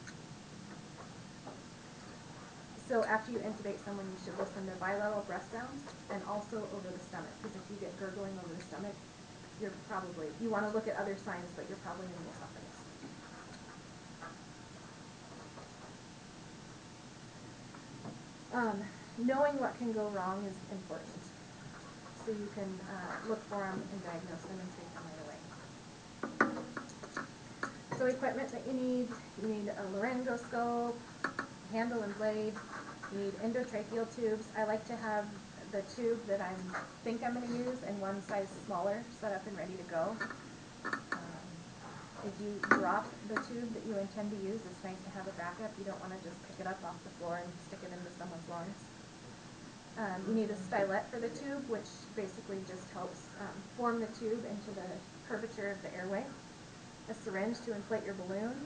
So after you intubate someone, you should listen to bilateral breath sounds and also over the stomach, because if you get gurgling over the stomach, you want to look at other signs, but you're probably in the esophagus. Knowing what can go wrong is important, so you can look for them and diagnose them and treat them right away. So equipment that you need a laryngoscope, handle and blade, you need endotracheal tubes. I like to have the tube that I think I'm going to use and one size smaller set up and ready to go. If you drop the tube that you intend to use, it's nice to have a backup. You don't want to just pick it up off the floor and stick it into someone's lungs. You need a stylet for the tube, which basically just helps form the tube into the curvature of the airway. A syringe to inflate your balloon.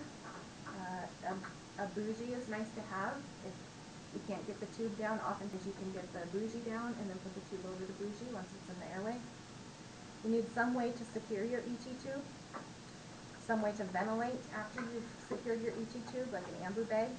A bougie is nice to have. If you can't get the tube down, oftentimes you can get the bougie down and then put the tube over the bougie once it's in the airway. You need some way to secure your ET tube. Some way to ventilate after you've secured your ET tube, like an ambu bag.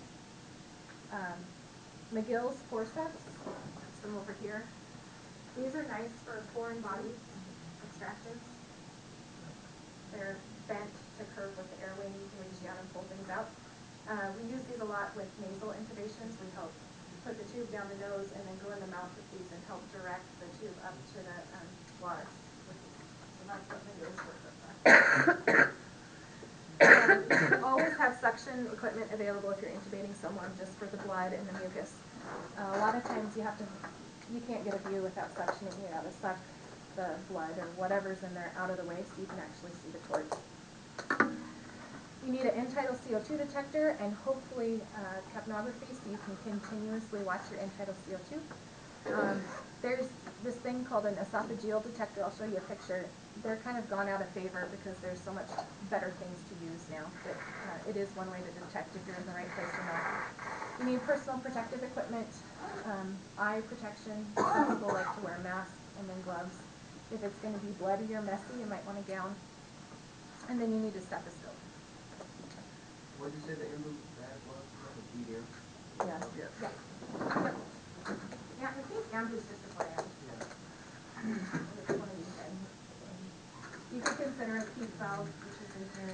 McGill's forceps, some over here. These are nice for foreign body extractions. They're bent to curve with the airway, and you can reach down and pull things out. We use these a lot with nasal intubations. We help put the tube down the nose and then go in the mouth with these and help direct the tube up to the blood. So that's what McGill's forceps are. You should always have suction equipment available if you're intubating someone, just for the blood and the mucus. A lot of times you can't get a view without suctioning. You got to suck the blood or whatever's in there out of the way so you can actually see the cords. You need an end-tidal CO2 detector and hopefully capnography so you can continuously watch your end-tidal CO2. There's this thing called an esophageal detector. I'll show you a picture. They're kind of gone out of favor because there's so much better things to use now, but it is one way to detect if you're in the right place or not. You need personal protective equipment, eye protection. Some people like to wear masks and then gloves. If it's going to be bloody or messy, you might want a gown. And then you need a stethoscope. What did you say the ambu bag was? The BDM? Yeah. Yes. Yeah. Yep. Yeah, I think ambu's just a brand. Yeah. You could consider a PEEP valve, which is in here.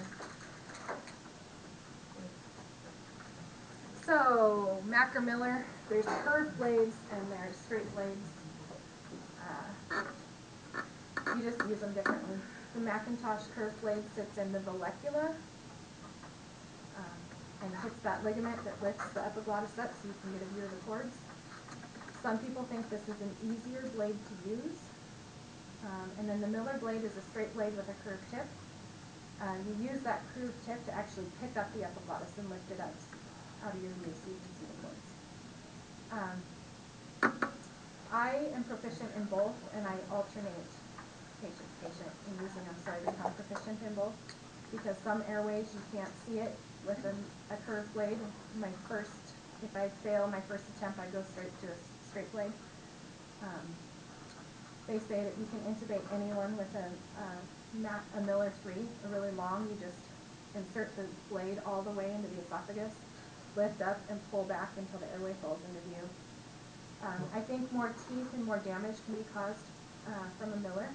So, Macker Miller, there's curved blades and there's straight blades. You just use them differently. The Macintosh curved blade sits in the vallecula and hits that ligament that lifts the epiglottis up so you can get a view of the cords. Some people think this is an easier blade to use. And then the Miller blade is a straight blade with a curved tip. You use that curved tip to actually pick up the epiglottis and lift it up out of your view so you can see the cords. I am proficient in both, and I alternate patient in using them so I become proficient in both. Because some airways you can't see it with a curved blade. If I fail my first attempt, I go straight to a straight blade. They say that you can intubate anyone with a Miller 3, a really long. You just insert the blade all the way into the esophagus, lift up, and pull back until the airway falls into view. I think more teeth and more damage can be caused from a Miller.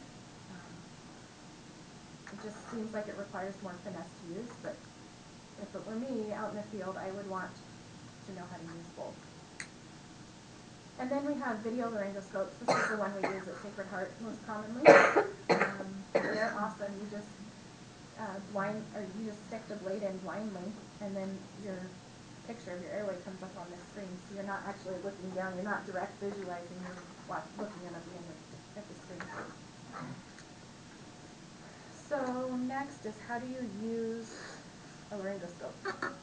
It just seems like it requires more finesse to use, but if it were me out in the field, I would want to know how to use both. And then we have video laryngoscopes. This is the one we use at Sacred Heart most commonly. They're awesome. You just stick the blade in blindly, and then your picture of your airway comes up on this screen. So you're not actually looking down. You're not direct visualizing. You're looking at the screen. So next is how do you use a laryngoscope.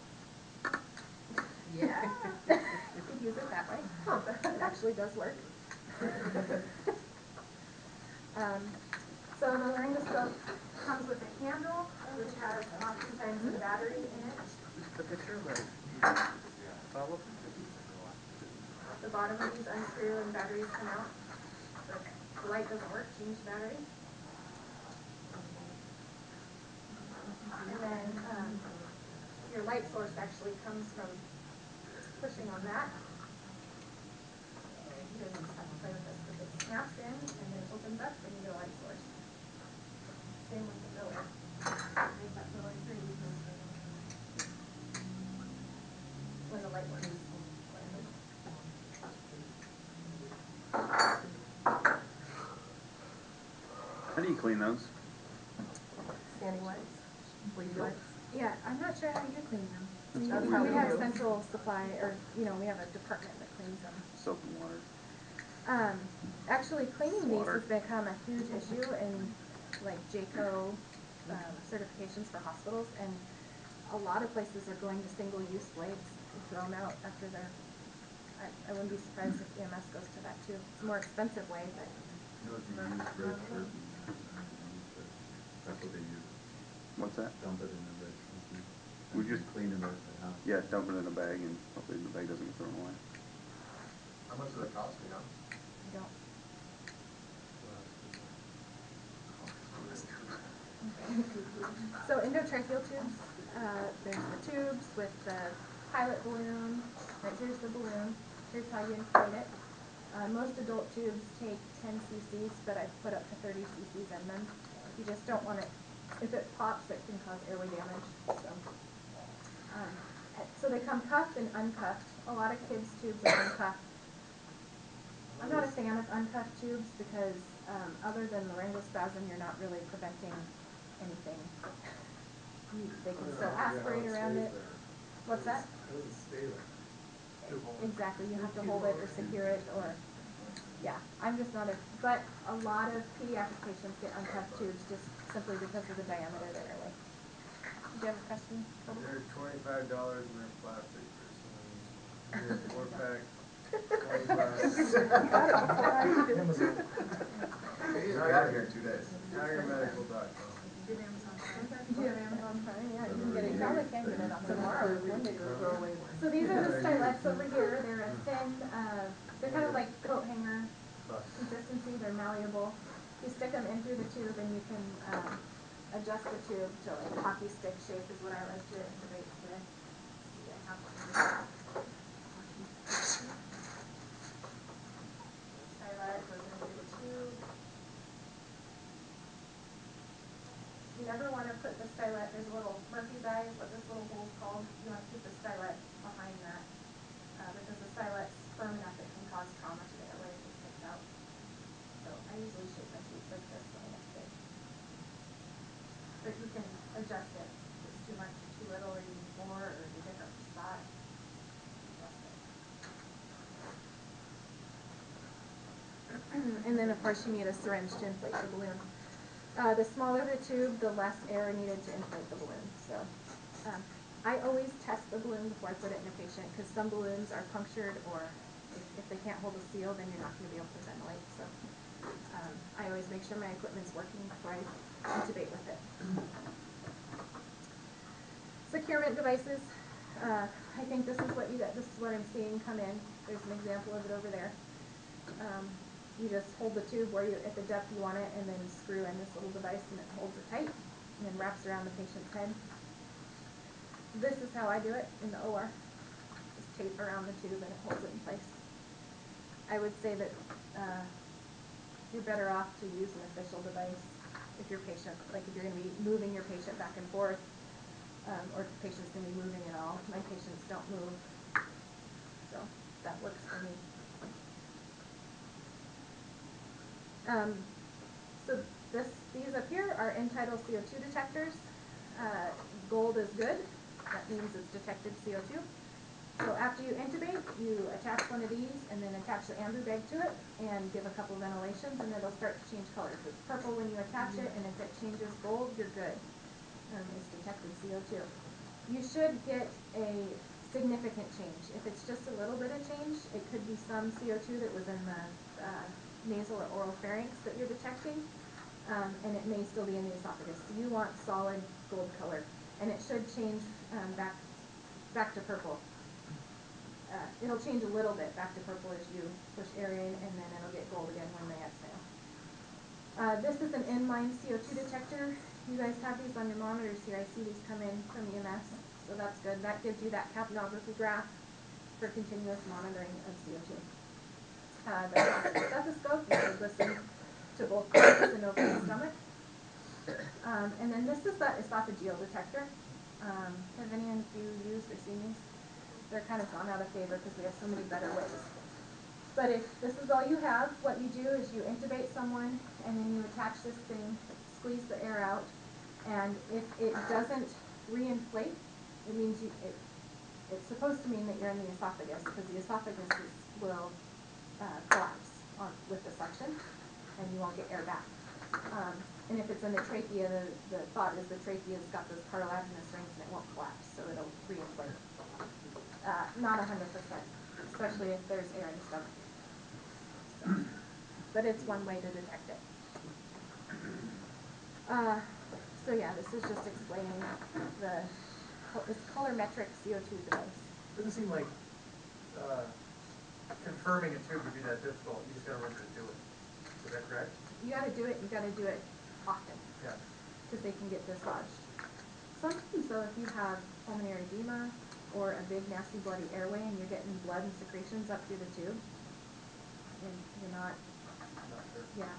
Yeah. You could use it that way. It actually does work. So the laryngoscope comes with a handle, which has oftentimes a battery in it. The picture of the follow-up? The bottom of these unscrew and batteries come out. So if the light doesn't work, change the battery. And then your light source actually comes from pushing on that. You guys just have to play with this, but it snaps in and then opens up and you get a light source. Same with the filler. Make that filler pretty when the light works. How do you clean those? Standing wipes? Bleeding wipes? Yeah, I'm not sure how you clean them. That's We how we have do. central supply, or, you know, we have a department that cleans them. Soap and water. Actually, cleaning these Water. has become a huge issue in, like, JCO certifications for hospitals, and a lot of places are going to single-use blades to throw them out after they're, I wouldn't be surprised if EMS goes to that too. It's a more expensive way, but. You know, if you use red Sharpie, that's what they use. What's that? Dump it in the red Sharpie. We just clean it right now. Yeah, dump it in a bag and hopefully the bag doesn't get thrown away. How much does it cost, you know? I don't. So endotracheal tubes, there's the tubes with the pilot balloon. Right, here's the balloon. Here's how you inflate it. Most adult tubes take 10 cc's, but I've put up to 30 cc's in them. You just don't want it, if it pops, it can cause airway damage. So they come cuffed and uncuffed. A lot of kids' tubes are uncuffed. I'm not a fan of uncuffed tubes because other than laryngospasm, you're not really preventing anything. They can still aspirate around it. What's that? How does it stay there? Exactly, you have to hold it or secure it or, yeah, I'm just not a, but a lot of pediatric patients get uncuffed tubes just simply because of the diameter of the airway. Did you have a question? They're $25 and they're plastic for some reason. They're 4-pack, $25. You're out of here in 2 days. TigerMedical.com. Do you have Amazon Prime? Do you have Amazon Prime? Yeah, you can get it, probably can get it on tomorrow. Throw away one. So these are the stylettes over here. They're a thin, they're kind of like coat hanger consistency. They're malleable. You stick them in through the tube and you can adjust the tube to like hockey stick shape is what I like to intubate with. See, I have one here. Stylet goes in through the tube. You never want to put the stylet, there's a little Murphy's eye is what this little hole is called. You want to keep the stylet behind that because the stylet's firm enough it can cause trauma to the airway if it sticks out. So I usually shape my tubes like this when I intubate. But you can adjust it if it's too much or too little or you need more or a different spot. Adjust it. And then of course you need a syringe to inflate the balloon. The smaller the tube, the less air needed to inflate the balloon. So I always test the balloon before I put it in a patient because some balloons are punctured or if they can't hold a seal, then you're not going to be able to ventilate. So I always make sure my equipment's working before I intubate with it. Securement devices. I think this is what you got. This is what I'm seeing come in. There's an example of it over there. You just hold the tube where you at the depth you want it and then screw in this little device and it holds it tight and then wraps around the patient's head. This is how I do it in the OR. Just tape around the tube and it holds it in place. I would say that you're better off to use an official device if your patient, like if you're going to be moving your patient back and forth or if the patient's going to be moving at all. My patients don't move, so that works for me. So these up here are end-tidal CO2 detectors. Gold is good. That means it's detected CO2. So after you intubate, you attach one of these and then attach the amber bag to it and give a couple ventilations and it'll start to change color. If it's purple when you attach it and if it changes gold, you're good. It's detected CO2. you should get a significant change. If it's just a little bit of change, it could be some CO2 that was in the nasal or oral pharynx that you're detecting, and it may still be in the esophagus. So you want solid gold color, and it should change back to purple. It'll change a little bit back to purple as you push air in, and then it'll get gold again when they exhale. This is an inline CO2 detector. You guys have these on your monitors here. I see these come in from EMS, so that's good. That gives you that capnography graph for continuous monitoring of CO2. The stethoscope, you should listen to both pulses and open the stomach. And then this is that esophageal detector. Have any of you used or seen these? They're kind of gone out of favor because we have so many better ways. But if this is all you have, what you do is you intubate someone, and then you attach this thing, squeeze the air out, and if it doesn't reinflate, it means it's supposed to mean that you're in the esophagus, because the esophagus will collapse with the suction, and you won't get air back. And if it's in the trachea, the thought is the trachea's got those cartilaginous rings and it won't collapse, so it'll reinflate. Not 100%, especially if there's air in the stomach. But it's one way to detect it. So yeah, this is just explaining this colorimetric CO2 device. Doesn't seem like confirming a tube would be that difficult. You just gotta remember to do it. Is that correct? You gotta do it. You gotta do it often. Yeah. Because they can get dislodged. Sometimes though, if you have pulmonary edema or a big nasty bloody airway and you're getting blood and secretions up through the tube, and you're not sure. Yeah.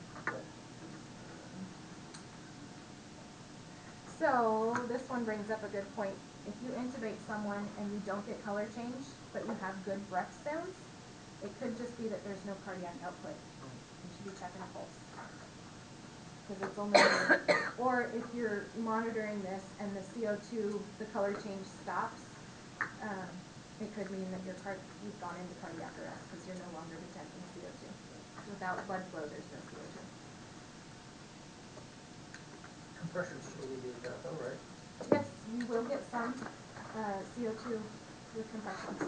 So this one brings up a good point. If you intubate someone and you don't get color change, but you have good breath sounds, it could just be that there's no cardiac output. You should be checking a pulse. Because it's only, or if you're monitoring this and the CO2, the color change stops, it could mean that you've gone into cardiac arrest because you're no longer detecting CO2. Without blood flow, there's no CO2. Compression should alleviate that though, right? Yes, you will get some CO2 with compressions.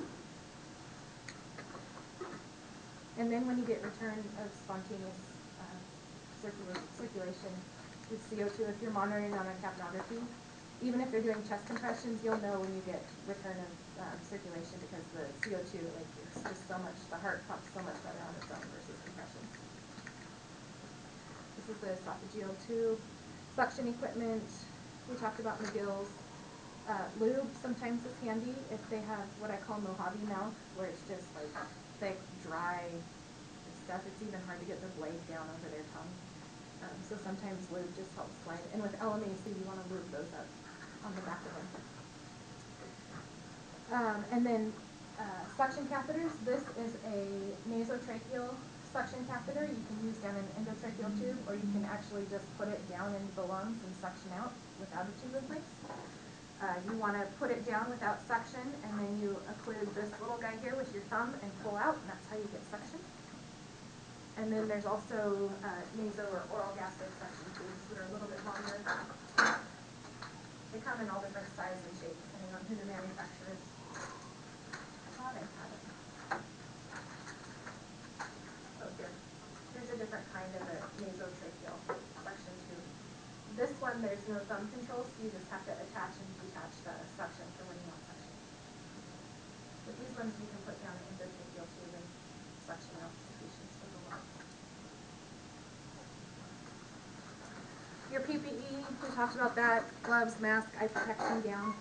And then when you get return of spontaneous circulation with CO2, if you're monitoring on a capnography, even if they're doing chest compressions, you'll know when you get return of circulation because the CO2, like, it's just so much, the heart pumps so much better on its own versus compression. This is the esophageal tube. Suction equipment, we talked about McGill's. Lube sometimes is handy if they have what I call Mojave mouth, where it's just like thick, dry stuff. It's even hard to get the blade down over their tongue. So sometimes lube just helps glide. And with LMAC, you want to lube those up on the back of them. And then suction catheters. This is a nasotracheal suction catheter. You can use down an endotracheal tube, or you can actually just put it down into the lungs and suction out without a tube in place. You want to put it down without suction, and then you occlude this little guy here with your thumb and pull out, and that's how you get suction. And then there's also nasal or oral gastric suction tubes that are a little bit longer. They come in all different sizes and shapes depending on who the manufacturer is. I thought I had it. Oh, here. Here's a different kind of a nasotracheal suction tube. This one, there's no thumb control, so you just have to attach and detach the suction for when you want suction. But these ones you can put down an endotracheal tube and suction out the secretions from the lungs. Your PPE, we talked about that. Gloves, mask, eye protection, gown.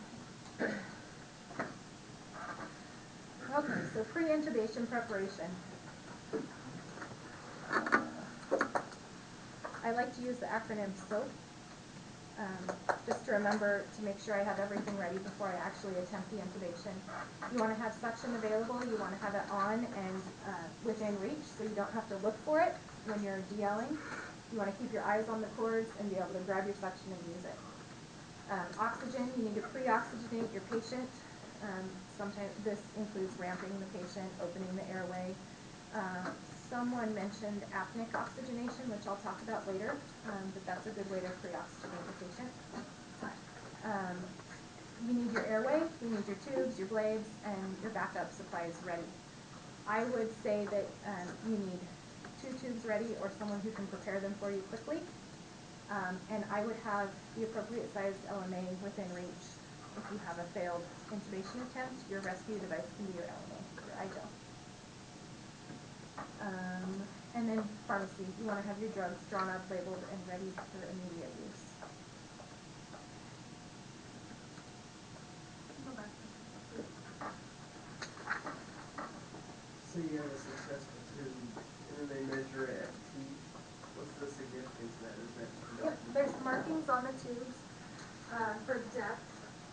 Okay, so pre-intubation preparation. I like to use the acronym SOAP, just to remember to make sure I have everything ready before I actually attempt the intubation. You want to have suction available, you want to have it on and within reach so you don't have to look for it when you're DLing. You want to keep your eyes on the cords and be able to grab your suction and use it. Oxygen, you need to pre-oxygenate your patient. Sometimes this includes ramping the patient, opening the airway. Someone mentioned apneic oxygenation, which I'll talk about later, but that's a good way to pre-oxygenate the patient. you need your airway, you need your tubes, your blades, and your backup supplies ready. I would say that you need 2 tubes ready or someone who can prepare them for you quickly. And I would have the appropriate sized LMA within reach. If you have a failed intubation attempt, your rescue device can be your LMA, your IGEL. And then pharmacy, you want to have your drugs drawn up, labeled, and ready for immediate use. So you have a successful tube, and then they measure it at teeth. What's the significance of that? Is that Yep, there's markings on the tubes for depth.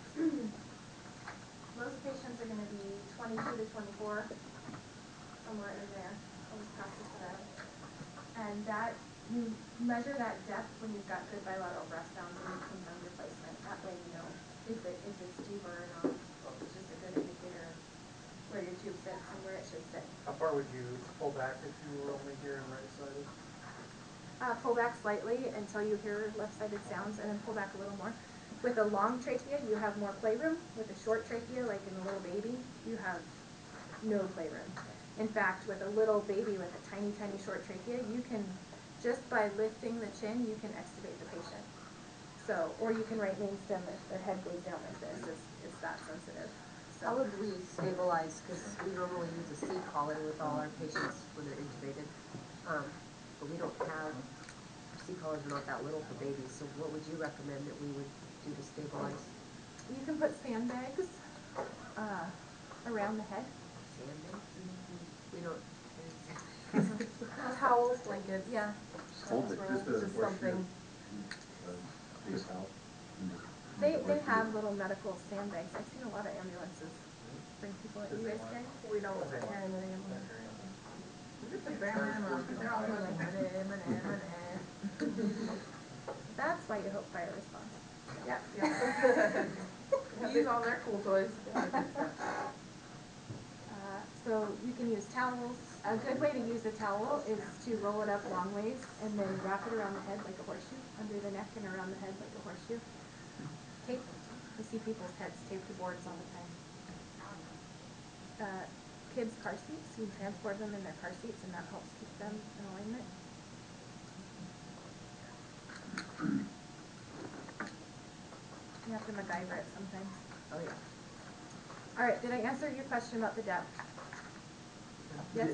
Most patients are going to be 22 to 24, somewhere in there. I'll just pass this around. And that, you measure that depth when you've got good bilateral breast sounds and you can run replacement. That way you know if it's deeper or not. It's just a good indicator of where your tube sits and where it should sit. How far would you pull back if you were only hearing right-sided? Pull back slightly until you hear left-sided sounds, and then pull back a little more. With a long trachea, you have more playroom. With a short trachea, like in a little baby, you have no playroom. In fact, with a little baby with a tiny, tiny short trachea, you can, just by lifting the chin, you can extubate the patient. So, or you can write main stem if their head goes down like this. It's that sensitive. So. How would we stabilize, because we normally use a C-collar with all our patients when they're intubated, but we don't have, C-collars are not that little for babies, so what would you recommend that we would do to stabilize? You can put sandbags around the head. Sandbags? We don't Towels, blankets. Yeah. Hold it. Just a Just something. Just out. They have little medical sandbags. I've seen a lot of ambulances bring people in. You guys carry? We don't carry in an ambulance. It's a bare minimum. They're all like, That's why you hope fire response. yeah, yeah. Use all their cool toys. So you can use towels. A good way to use a towel is to roll it up long ways and then wrap it around the head like a horseshoe, under the neck and around the head like a horseshoe. Tape. You see people's heads taped to boards all the time. Kids' car seats, you transport them in their car seats and that helps keep them in alignment. You have to MacGyver it sometimes. Oh yeah. All right, did I answer your question about the depth? Yes?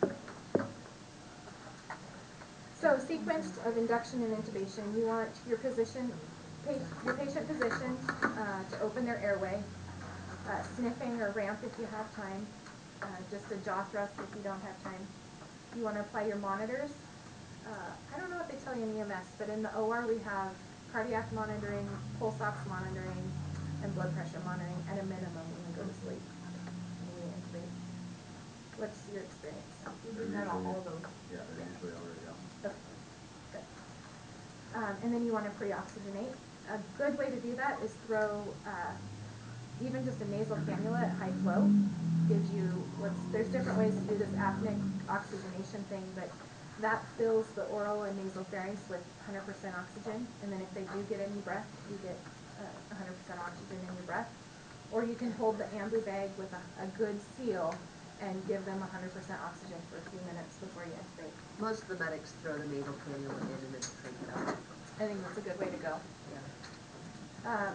So sequence of induction and intubation, you want your patient positioned to open their airway, sniffing or ramp if you have time, just a jaw thrust if you don't have time. You want to apply your monitors. I don't know what they tell you in EMS, but in the OR we have cardiac monitoring, pulse ox monitoring, and blood pressure monitoring at a minimum when we go to sleep. When we intubate. What's your experience? We do that on all of those. Yeah, they're usually already out. Okay, good. And then you want to pre-oxygenate. A good way to do that is throw even just a nasal cannula at high flow. Gives you there's different ways to do this apneic oxygenation thing, but that fills the oral and nasal pharynx with 100% oxygen, and then if they do get any breath, you get 100% oxygen in your breath. Or you can hold the ambu bag with a good seal and give them 100% oxygen for a few minutes before you intubate. Most of the medics throw the nasal cannula in and then crank it out. I think that's a good way to go. Yeah.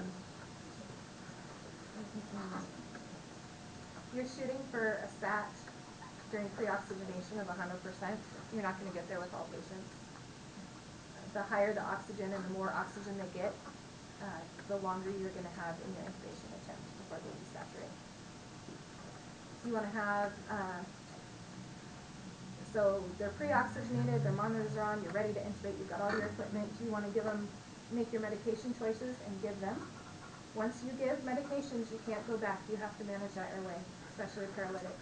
You're shooting for a SAT during pre-oxygenation of 100%. You're not going to get there with all patients. The higher the oxygen and the more oxygen they get, the longer you're going to have in your intubation attempt before they desaturate. So you want to have, so they're pre-oxygenated, their monitors are on, you're ready to intubate, you've got all your equipment. You want to make your medication choices and give them. Once you give medications, you can't go back. You have to manage that airway, especially paralytic.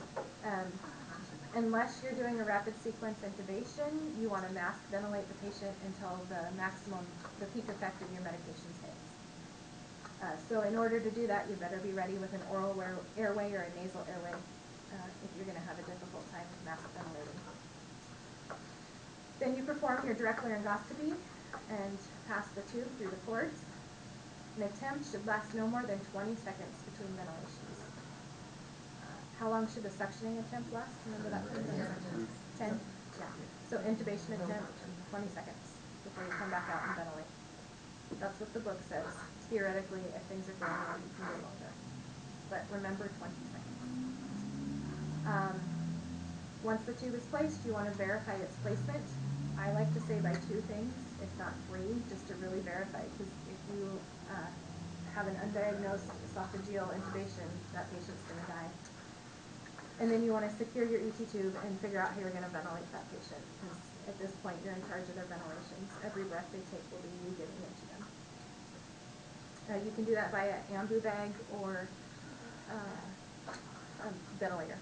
Unless you're doing a rapid sequence intubation, you want to mask ventilate the patient until the peak effect of your medications hits. So in order to do that, you better be ready with an oral airway or a nasal airway if you're going to have a difficult time mask ventilating. Then you perform your direct laryngoscopy and pass the tube through the cords. An attempt should last no more than 20 seconds between ventilations. How long should a suctioning attempt last? Remember that from the 10? Yeah. So intubation attempt, 20 seconds before you come back out and ventilate. That's what the book says. Theoretically, if things are going well, you can go longer. But remember 20 seconds. Once the tube is placed, you want to verify its placement. I like to say by 2 things, if not 3, just to really verify. Because if you have an undiagnosed esophageal intubation, that patient's going to die. And then you want to secure your ET tube and figure out how you're going to ventilate that patient. Because at this point, you're in charge of their ventilations. Every breath they take will be you giving it to them. You can do that via ambu bag or a ventilator.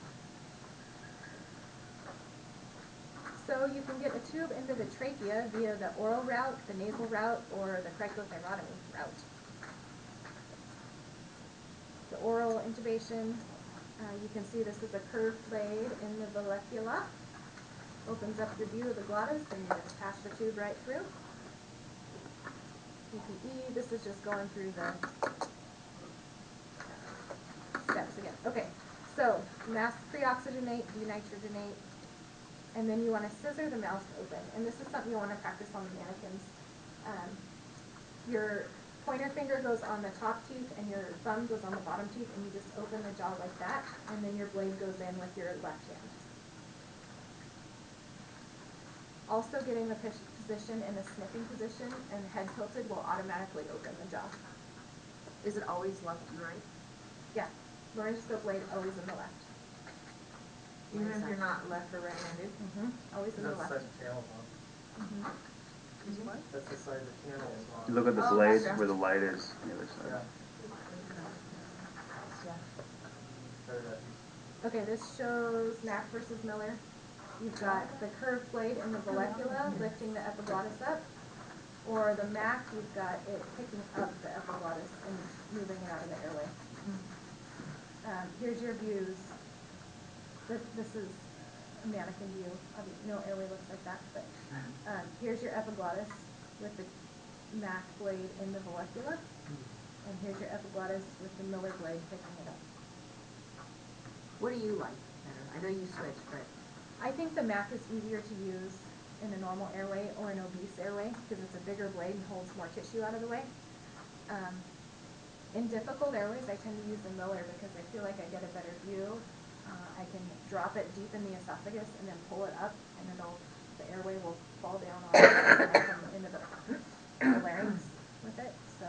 So you can get a tube into the trachea via the oral route, the nasal route, or the cricothyrotomy route. The oral intubation, you can see this is a curved blade in the vallecula. Opens up your view of the glottis, and you just pass the tube right through. PPE, this is just going through the steps again. Okay, so mask pre-oxygenate, denitrogenate, and then you want to scissor the mouth open. And this is something you want to practice on the mannequins. Your pointer finger goes on the top teeth and your thumb goes on the bottom teeth, and you just open the jaw like that, and then your blade goes in with your left hand. Also, getting the position in a sniffing position and head tilted will automatically open the jaw. Is it always left and right? Yeah, laryngoscope blade always in the left. Even if you're not left or right-handed? Always in the That's the left. side the channel's on. That's the side the channel is on. You look at the Oh, blade gotcha. where the light is on the other side. Yeah. Okay, this shows Mack versus Miller. You've got the curved blade in the vallecula lifting the epiglottis up, or the Mack, you've got it picking up the epiglottis and moving it out of the airway. Here's your views. This is a mannequin view. No airway looks like that, but here's your epiglottis with the Mack blade in the vallecula, and here's your epiglottis with the Miller blade picking it up. What do you like better? I know you switch, but I think the Mack is easier to use in a normal airway or an obese airway because it's a bigger blade and holds more tissue out of the way. In difficult airways, I tend to use the Miller because I feel like I get a better view. I can drop it deep in the esophagus and then pull it up, and the airway will fall down on it and I come into the larynx with it. So,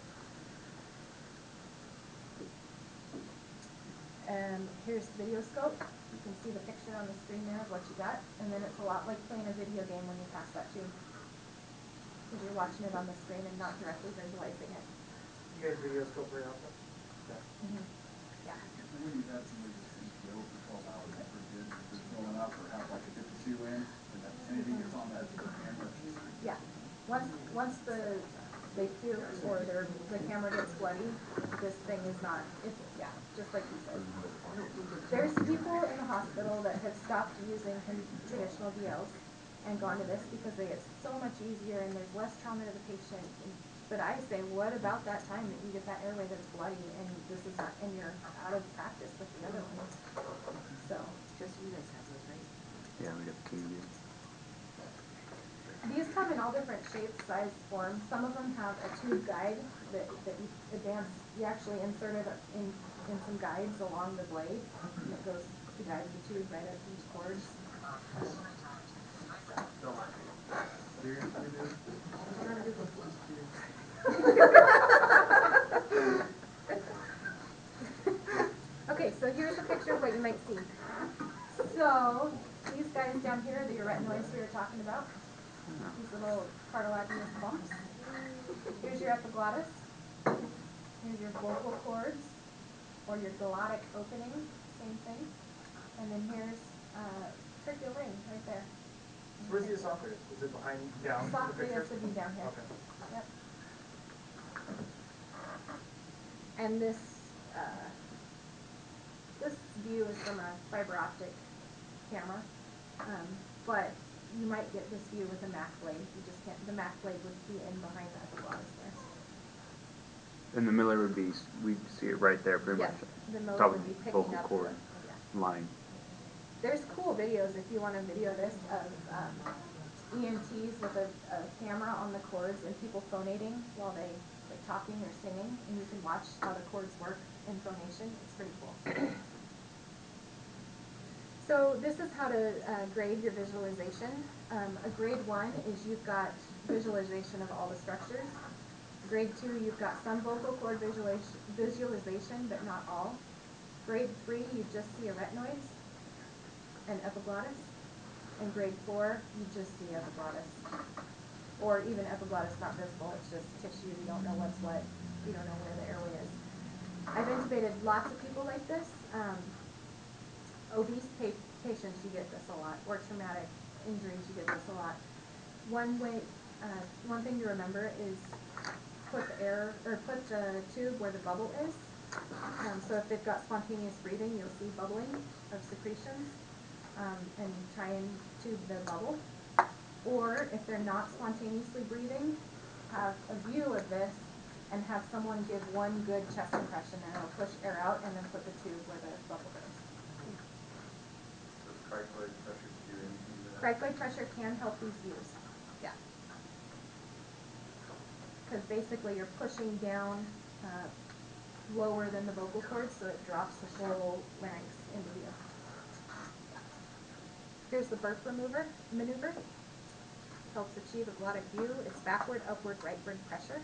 here's the video scope. You can see the picture on the screen there of what you got, and then it's a lot like playing a video game when you pass that tube, because you're watching it on the screen and not directly visualizing it. You guys video scope very often? Yeah. When you have somebody that's been ill for 12 hours, for good, just throwing up or have like a dip the shoe in, and that anything gets on that camera, it's just. Yeah. Once they puke or the camera gets bloody, this thing is not, yeah, just like you said. There's people in the hospital that have stopped using traditional DLs and gone to this because it's so much easier and there's less trauma to the patient. But I say, what about that time that you get that airway that's bloody and this is not, and you're out of practice with the other one? So. just you guys have those, right? Yeah, we got the King. These come in all different shapes, sizes, forms. Some of them have a tube guide that you advance. You actually insert it in some guides along the blade that goes to guide the tube right up these cords. Don't mind Okay, so here's a picture of what you might see. So these guys down here, the retinoids we were talking about, these little cartilaginous bumps. Here's your epiglottis. Here's your vocal cords, or your glottic opening, same thing. And then here's tracheal ring right there. Where's the esophagus? Is it behind, down in the picture? Esophagus would be down here. Okay. Yep. And this view is from a fiber optic camera, but you might get this view with a Mack blade. You just can't. The Mack blade would be in behind the epiglottis there. And the Miller would be, we'd see it right there pretty Yes, much. the Miller Top would of be the picking vocal up cord yeah. line. There's cool videos if you want to video this of ENTs with a camera on the cords and people phonating while they like talking or singing, and you can watch how the cords work in phonation. It's pretty cool. So this is how to grade your visualization. A grade 1 is you've got visualization of all the structures. Grade 2, you've got some vocal cord visualization, but not all. Grade 3, you just see aretinoids and epiglottis. And grade 4, you just see epiglottis. Or even epiglottis not visible, it's just tissue, you don't know what's what, you don't know where the airway is. I've intubated lots of people like this. Obese patients, you get this a lot, or traumatic injuries, you get this a lot. One thing to remember is put the tube where the bubble is. So if they've got spontaneous breathing, you'll see bubbling of secretions, and try and tube the bubble. Or if they're not spontaneously breathing, have a view of this and have someone give one good chest compression, and it'll push air out, and then put the tube where the bubble goes. Does cricoid pressure do anything to that? Cricoid pressure can help these views, yeah. Because basically you're pushing down lower than the vocal cord, so it drops the whole larynx into view. Here's the burp maneuver. Helps achieve a glottic view. It's backward, upward, rightward pressure.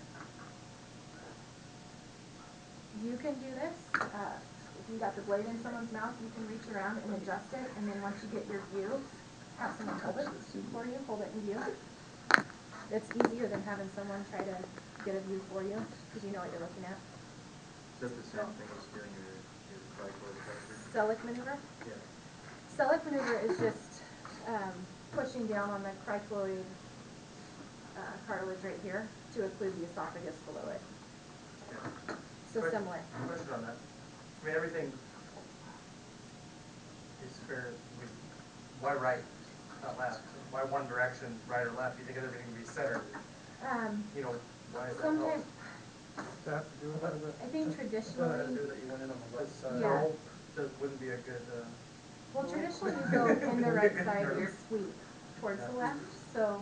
You can do this. If you got the blade in someone's mouth, you can reach around and adjust it, and then once you get your view, have someone hold it for you, hold it in view. It's easier than having someone try to get a view for you, because you know what you're looking at. Is that the same thing as doing your cricoid pressure? Sellick maneuver? Yeah. Sellick maneuver is just pushing down on the cricoid cartilage right here to occlude the esophagus below it. Yeah. So similar. Question on that. I mean, everything is fair. I mean, why right, not left? Why one direction, right or left? You think everything would be centered? You know, why is that Sometimes, Does that have to do with that? I think traditionally, That you went in on the left side. Yeah. That wouldn't be a good. Well, traditionally you go in the right side and sweep towards the left, so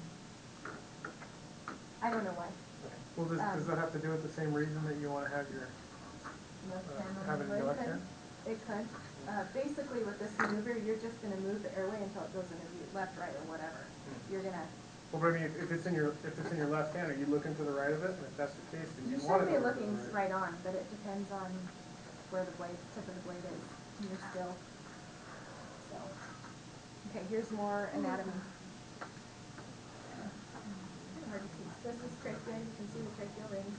I don't know why. Well, does that have to do with the same reason that you want to have your having your left hand? It could. Basically, with this maneuver, you're just going to move the airway until it goes into view, left, right, or whatever. You're going to. Well, but I mean, if it's in your left hand, are you looking to the right of it? And if that's the case, then You you want should to be go looking to the right. right on, but it depends on where the tip of the blade is. And you're still. So, okay, here's more anatomy. Hard to see. This is trachea. You can see the tracheal rings.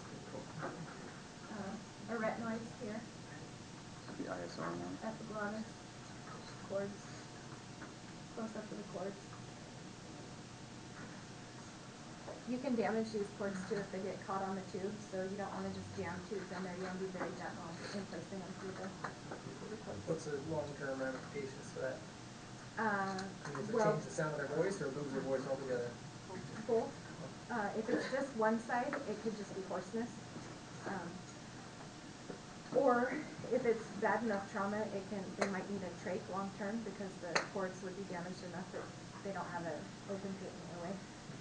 Aretinoids here. The ISR one. Epiglottis. Cords. Close up to the cords. You can damage these cords too if they get caught on the tube, so you don't want to just jam tubes in there. You want to be very gentle in placing them through the cords. What's the long-term ramifications for that? Does it Well, change the sound of their voice or lose their voice altogether? both. If it's just one side, it could just be hoarseness. Or if it's bad enough trauma, they might need a trach long term because the cords would be damaged enough that they don't have an open patent airway.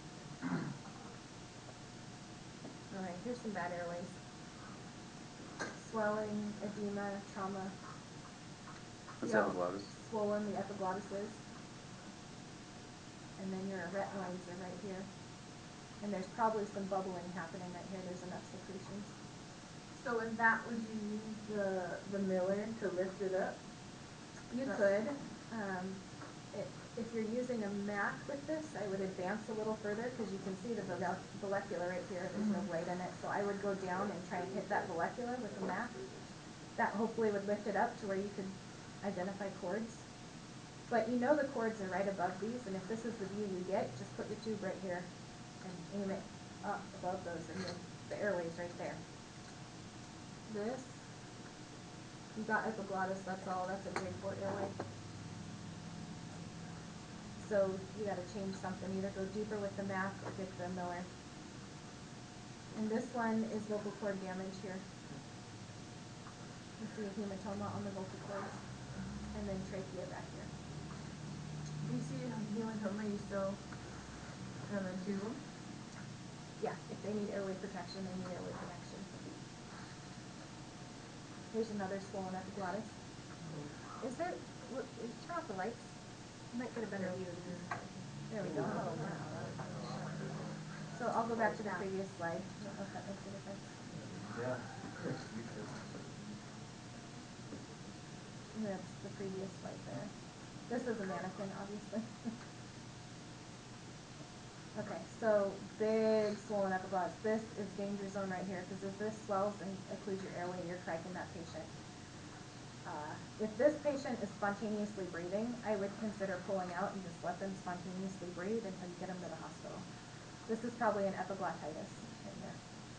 All right, here's some bad airways. Swelling, edema, trauma. That's See how epiglottis. swollen the epiglottis is. And then your aretinoids are right here. And there's probably some bubbling happening right here. There's enough secretions. So in that, would you use the Miller to lift it up? You could. If you're using a Mac with this, I would advance a little further because you can see the vallecula right here. There's no blade in it. So I would go down and try and hit that vallecula with the Mac. That hopefully would lift it up to where you could identify cords. But you know the cords are right above these, and if this is the view you get, just put your tube right here and aim it up above those, and the airway's right there. This, you got epiglottis, that's all, that's a grade 4 airway. So you gotta change something, either go deeper with the Mac or get the Miller. And this one is vocal cord damage here. You see a hematoma on the vocal cords, and then trachea back here. Do you see hematoma, you still kind of tube them? Yeah, if they need airway protection, they need airway protection. Here's another swollen epiglottis. Is there, turn off the lights. You might get a better view of these. There we go. So I'll go back to the previous slide. I don't know if that makes a difference. Yeah. That's the previous slide there. This is a mannequin, obviously. Okay, so big swollen epiglottis. This is danger zone right here, because if this swells and occludes your airway, you're cracking that patient. If this patient is spontaneously breathing, I would consider pulling out and just let them spontaneously breathe until you get them to the hospital. This is probably an epiglottitis right here.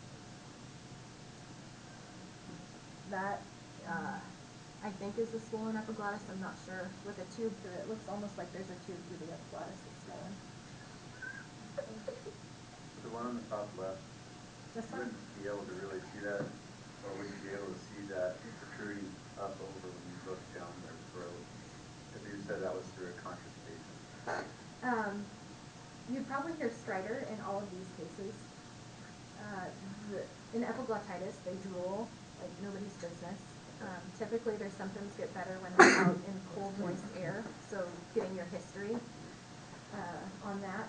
That, I think is a swollen epiglottis. I'm not sure. With a tube through it, it looks almost like there's a tube through the epiglottis that's swollen. The one on the top left, This you one? wouldn't be able to really see that, or would you be able to see that protruding up over when you look down their throat? If you said that was through a conscious patient. You'd probably hear stridor in all of these cases. In epiglottitis, they drool like nobody's business. Typically, their symptoms get better when they're out in cold, moist air, so getting your history on that.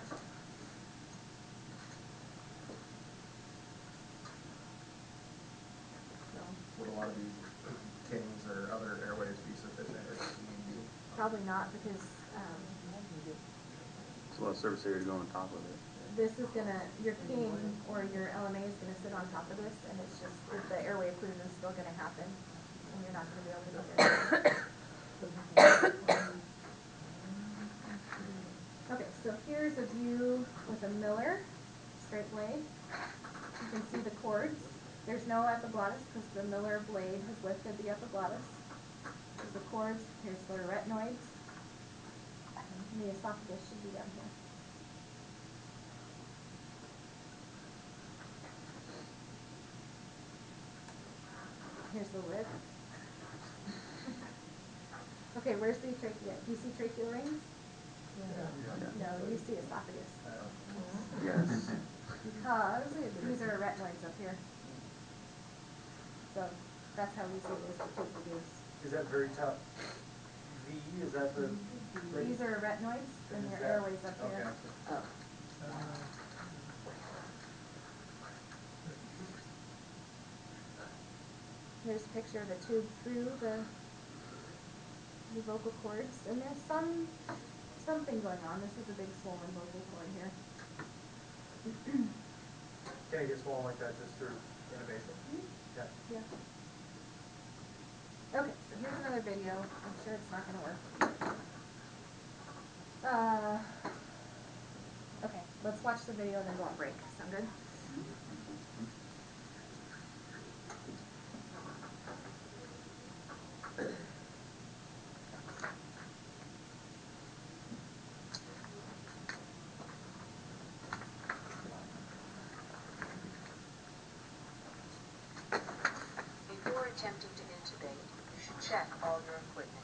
Would a lot of these kings or other airways be sufficient or do you need? Probably not, because It's a lot of surface area to go on top of it. this is gonna, your king or your LMA is gonna sit on top of this, and it's just, the airway occlusion is still gonna happen, and you're not gonna be able to get there. Okay, so here's a view with a Miller straight blade. You can see the cords. There's no epiglottis because the Miller blade has lifted the epiglottis. There's the cords. Here's the retinoids. And the esophagus should be down here. Here's the lid. Okay, where's the trachea? Do you see tracheal rings? No, you see esophagus. Yes. Because these are retinoids up here. So that's how easy it is to tube the gaze. Is that very top V? Is that the? These are retinoids, and your airways up here. Oh. Here's a picture of the tube through the vocal cords, and there's something going on. This is a big swollen vocal cord here. Can it get swollen like that just through innovation? Yeah. Yeah. Okay, so here's another video. I'm sure it's not going to work. Okay, let's watch the video and then go on break. Sound good? Before attempting to intubate, you should check all your equipment.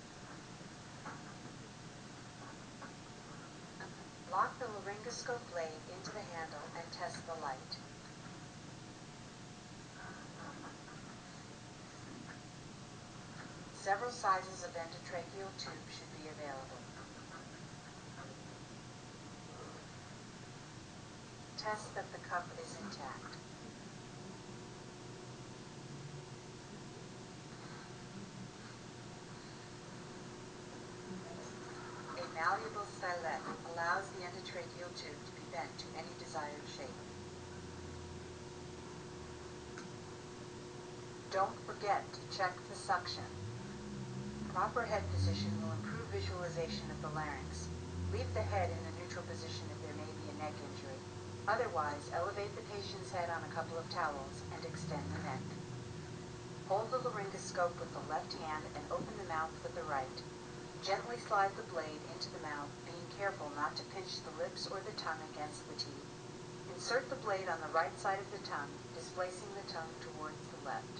Lock the laryngoscope blade into the handle and test the light. Several sizes of endotracheal tube should be available. Test that the cup is intact. A malleable stylet allows the endotracheal tube to be bent to any desired shape. Don't forget to check the suction. Proper head position will improve visualization of the larynx. Leave the head in a neutral position if there may be a neck injury. Otherwise, elevate the patient's head on a couple of towels and extend the neck. Hold the laryngoscope with the left hand and open the mouth with the right. Gently slide the blade into the mouth, being careful not to pinch the lips or the tongue against the teeth. Insert the blade on the right side of the tongue, displacing the tongue towards the left.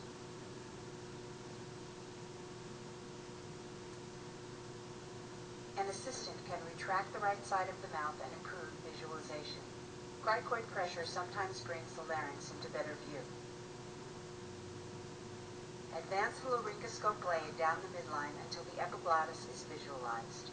An assistant can retract the right side of the mouth and improve visualization. Cricoid pressure sometimes brings the larynx into better view. Advance the laryngoscope blade down the midline until the epiglottis is visualized.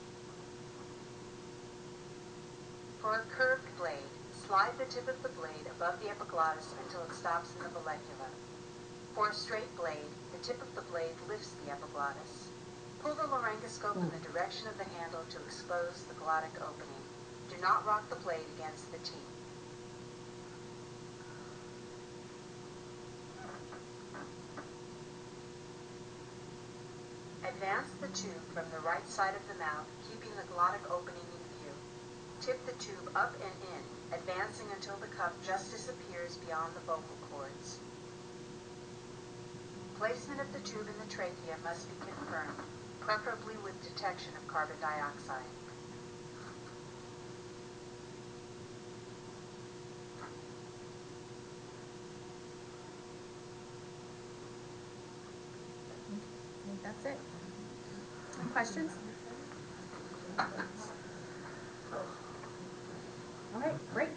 For a curved blade, slide the tip of the blade above the epiglottis until it stops in the vallecula. For a straight blade, the tip of the blade lifts the epiglottis. Pull the laryngoscope in the direction of the handle to expose the glottic opening. Do not rock the blade against the teeth. Advance the tube from the right side of the mouth, keeping the glottic opening in view. Tip the tube up and in, advancing until the cup just disappears beyond the vocal cords. Placement of the tube in the trachea must be confirmed, preferably with detection of carbon dioxide. I think that's it. Any questions? All right, great.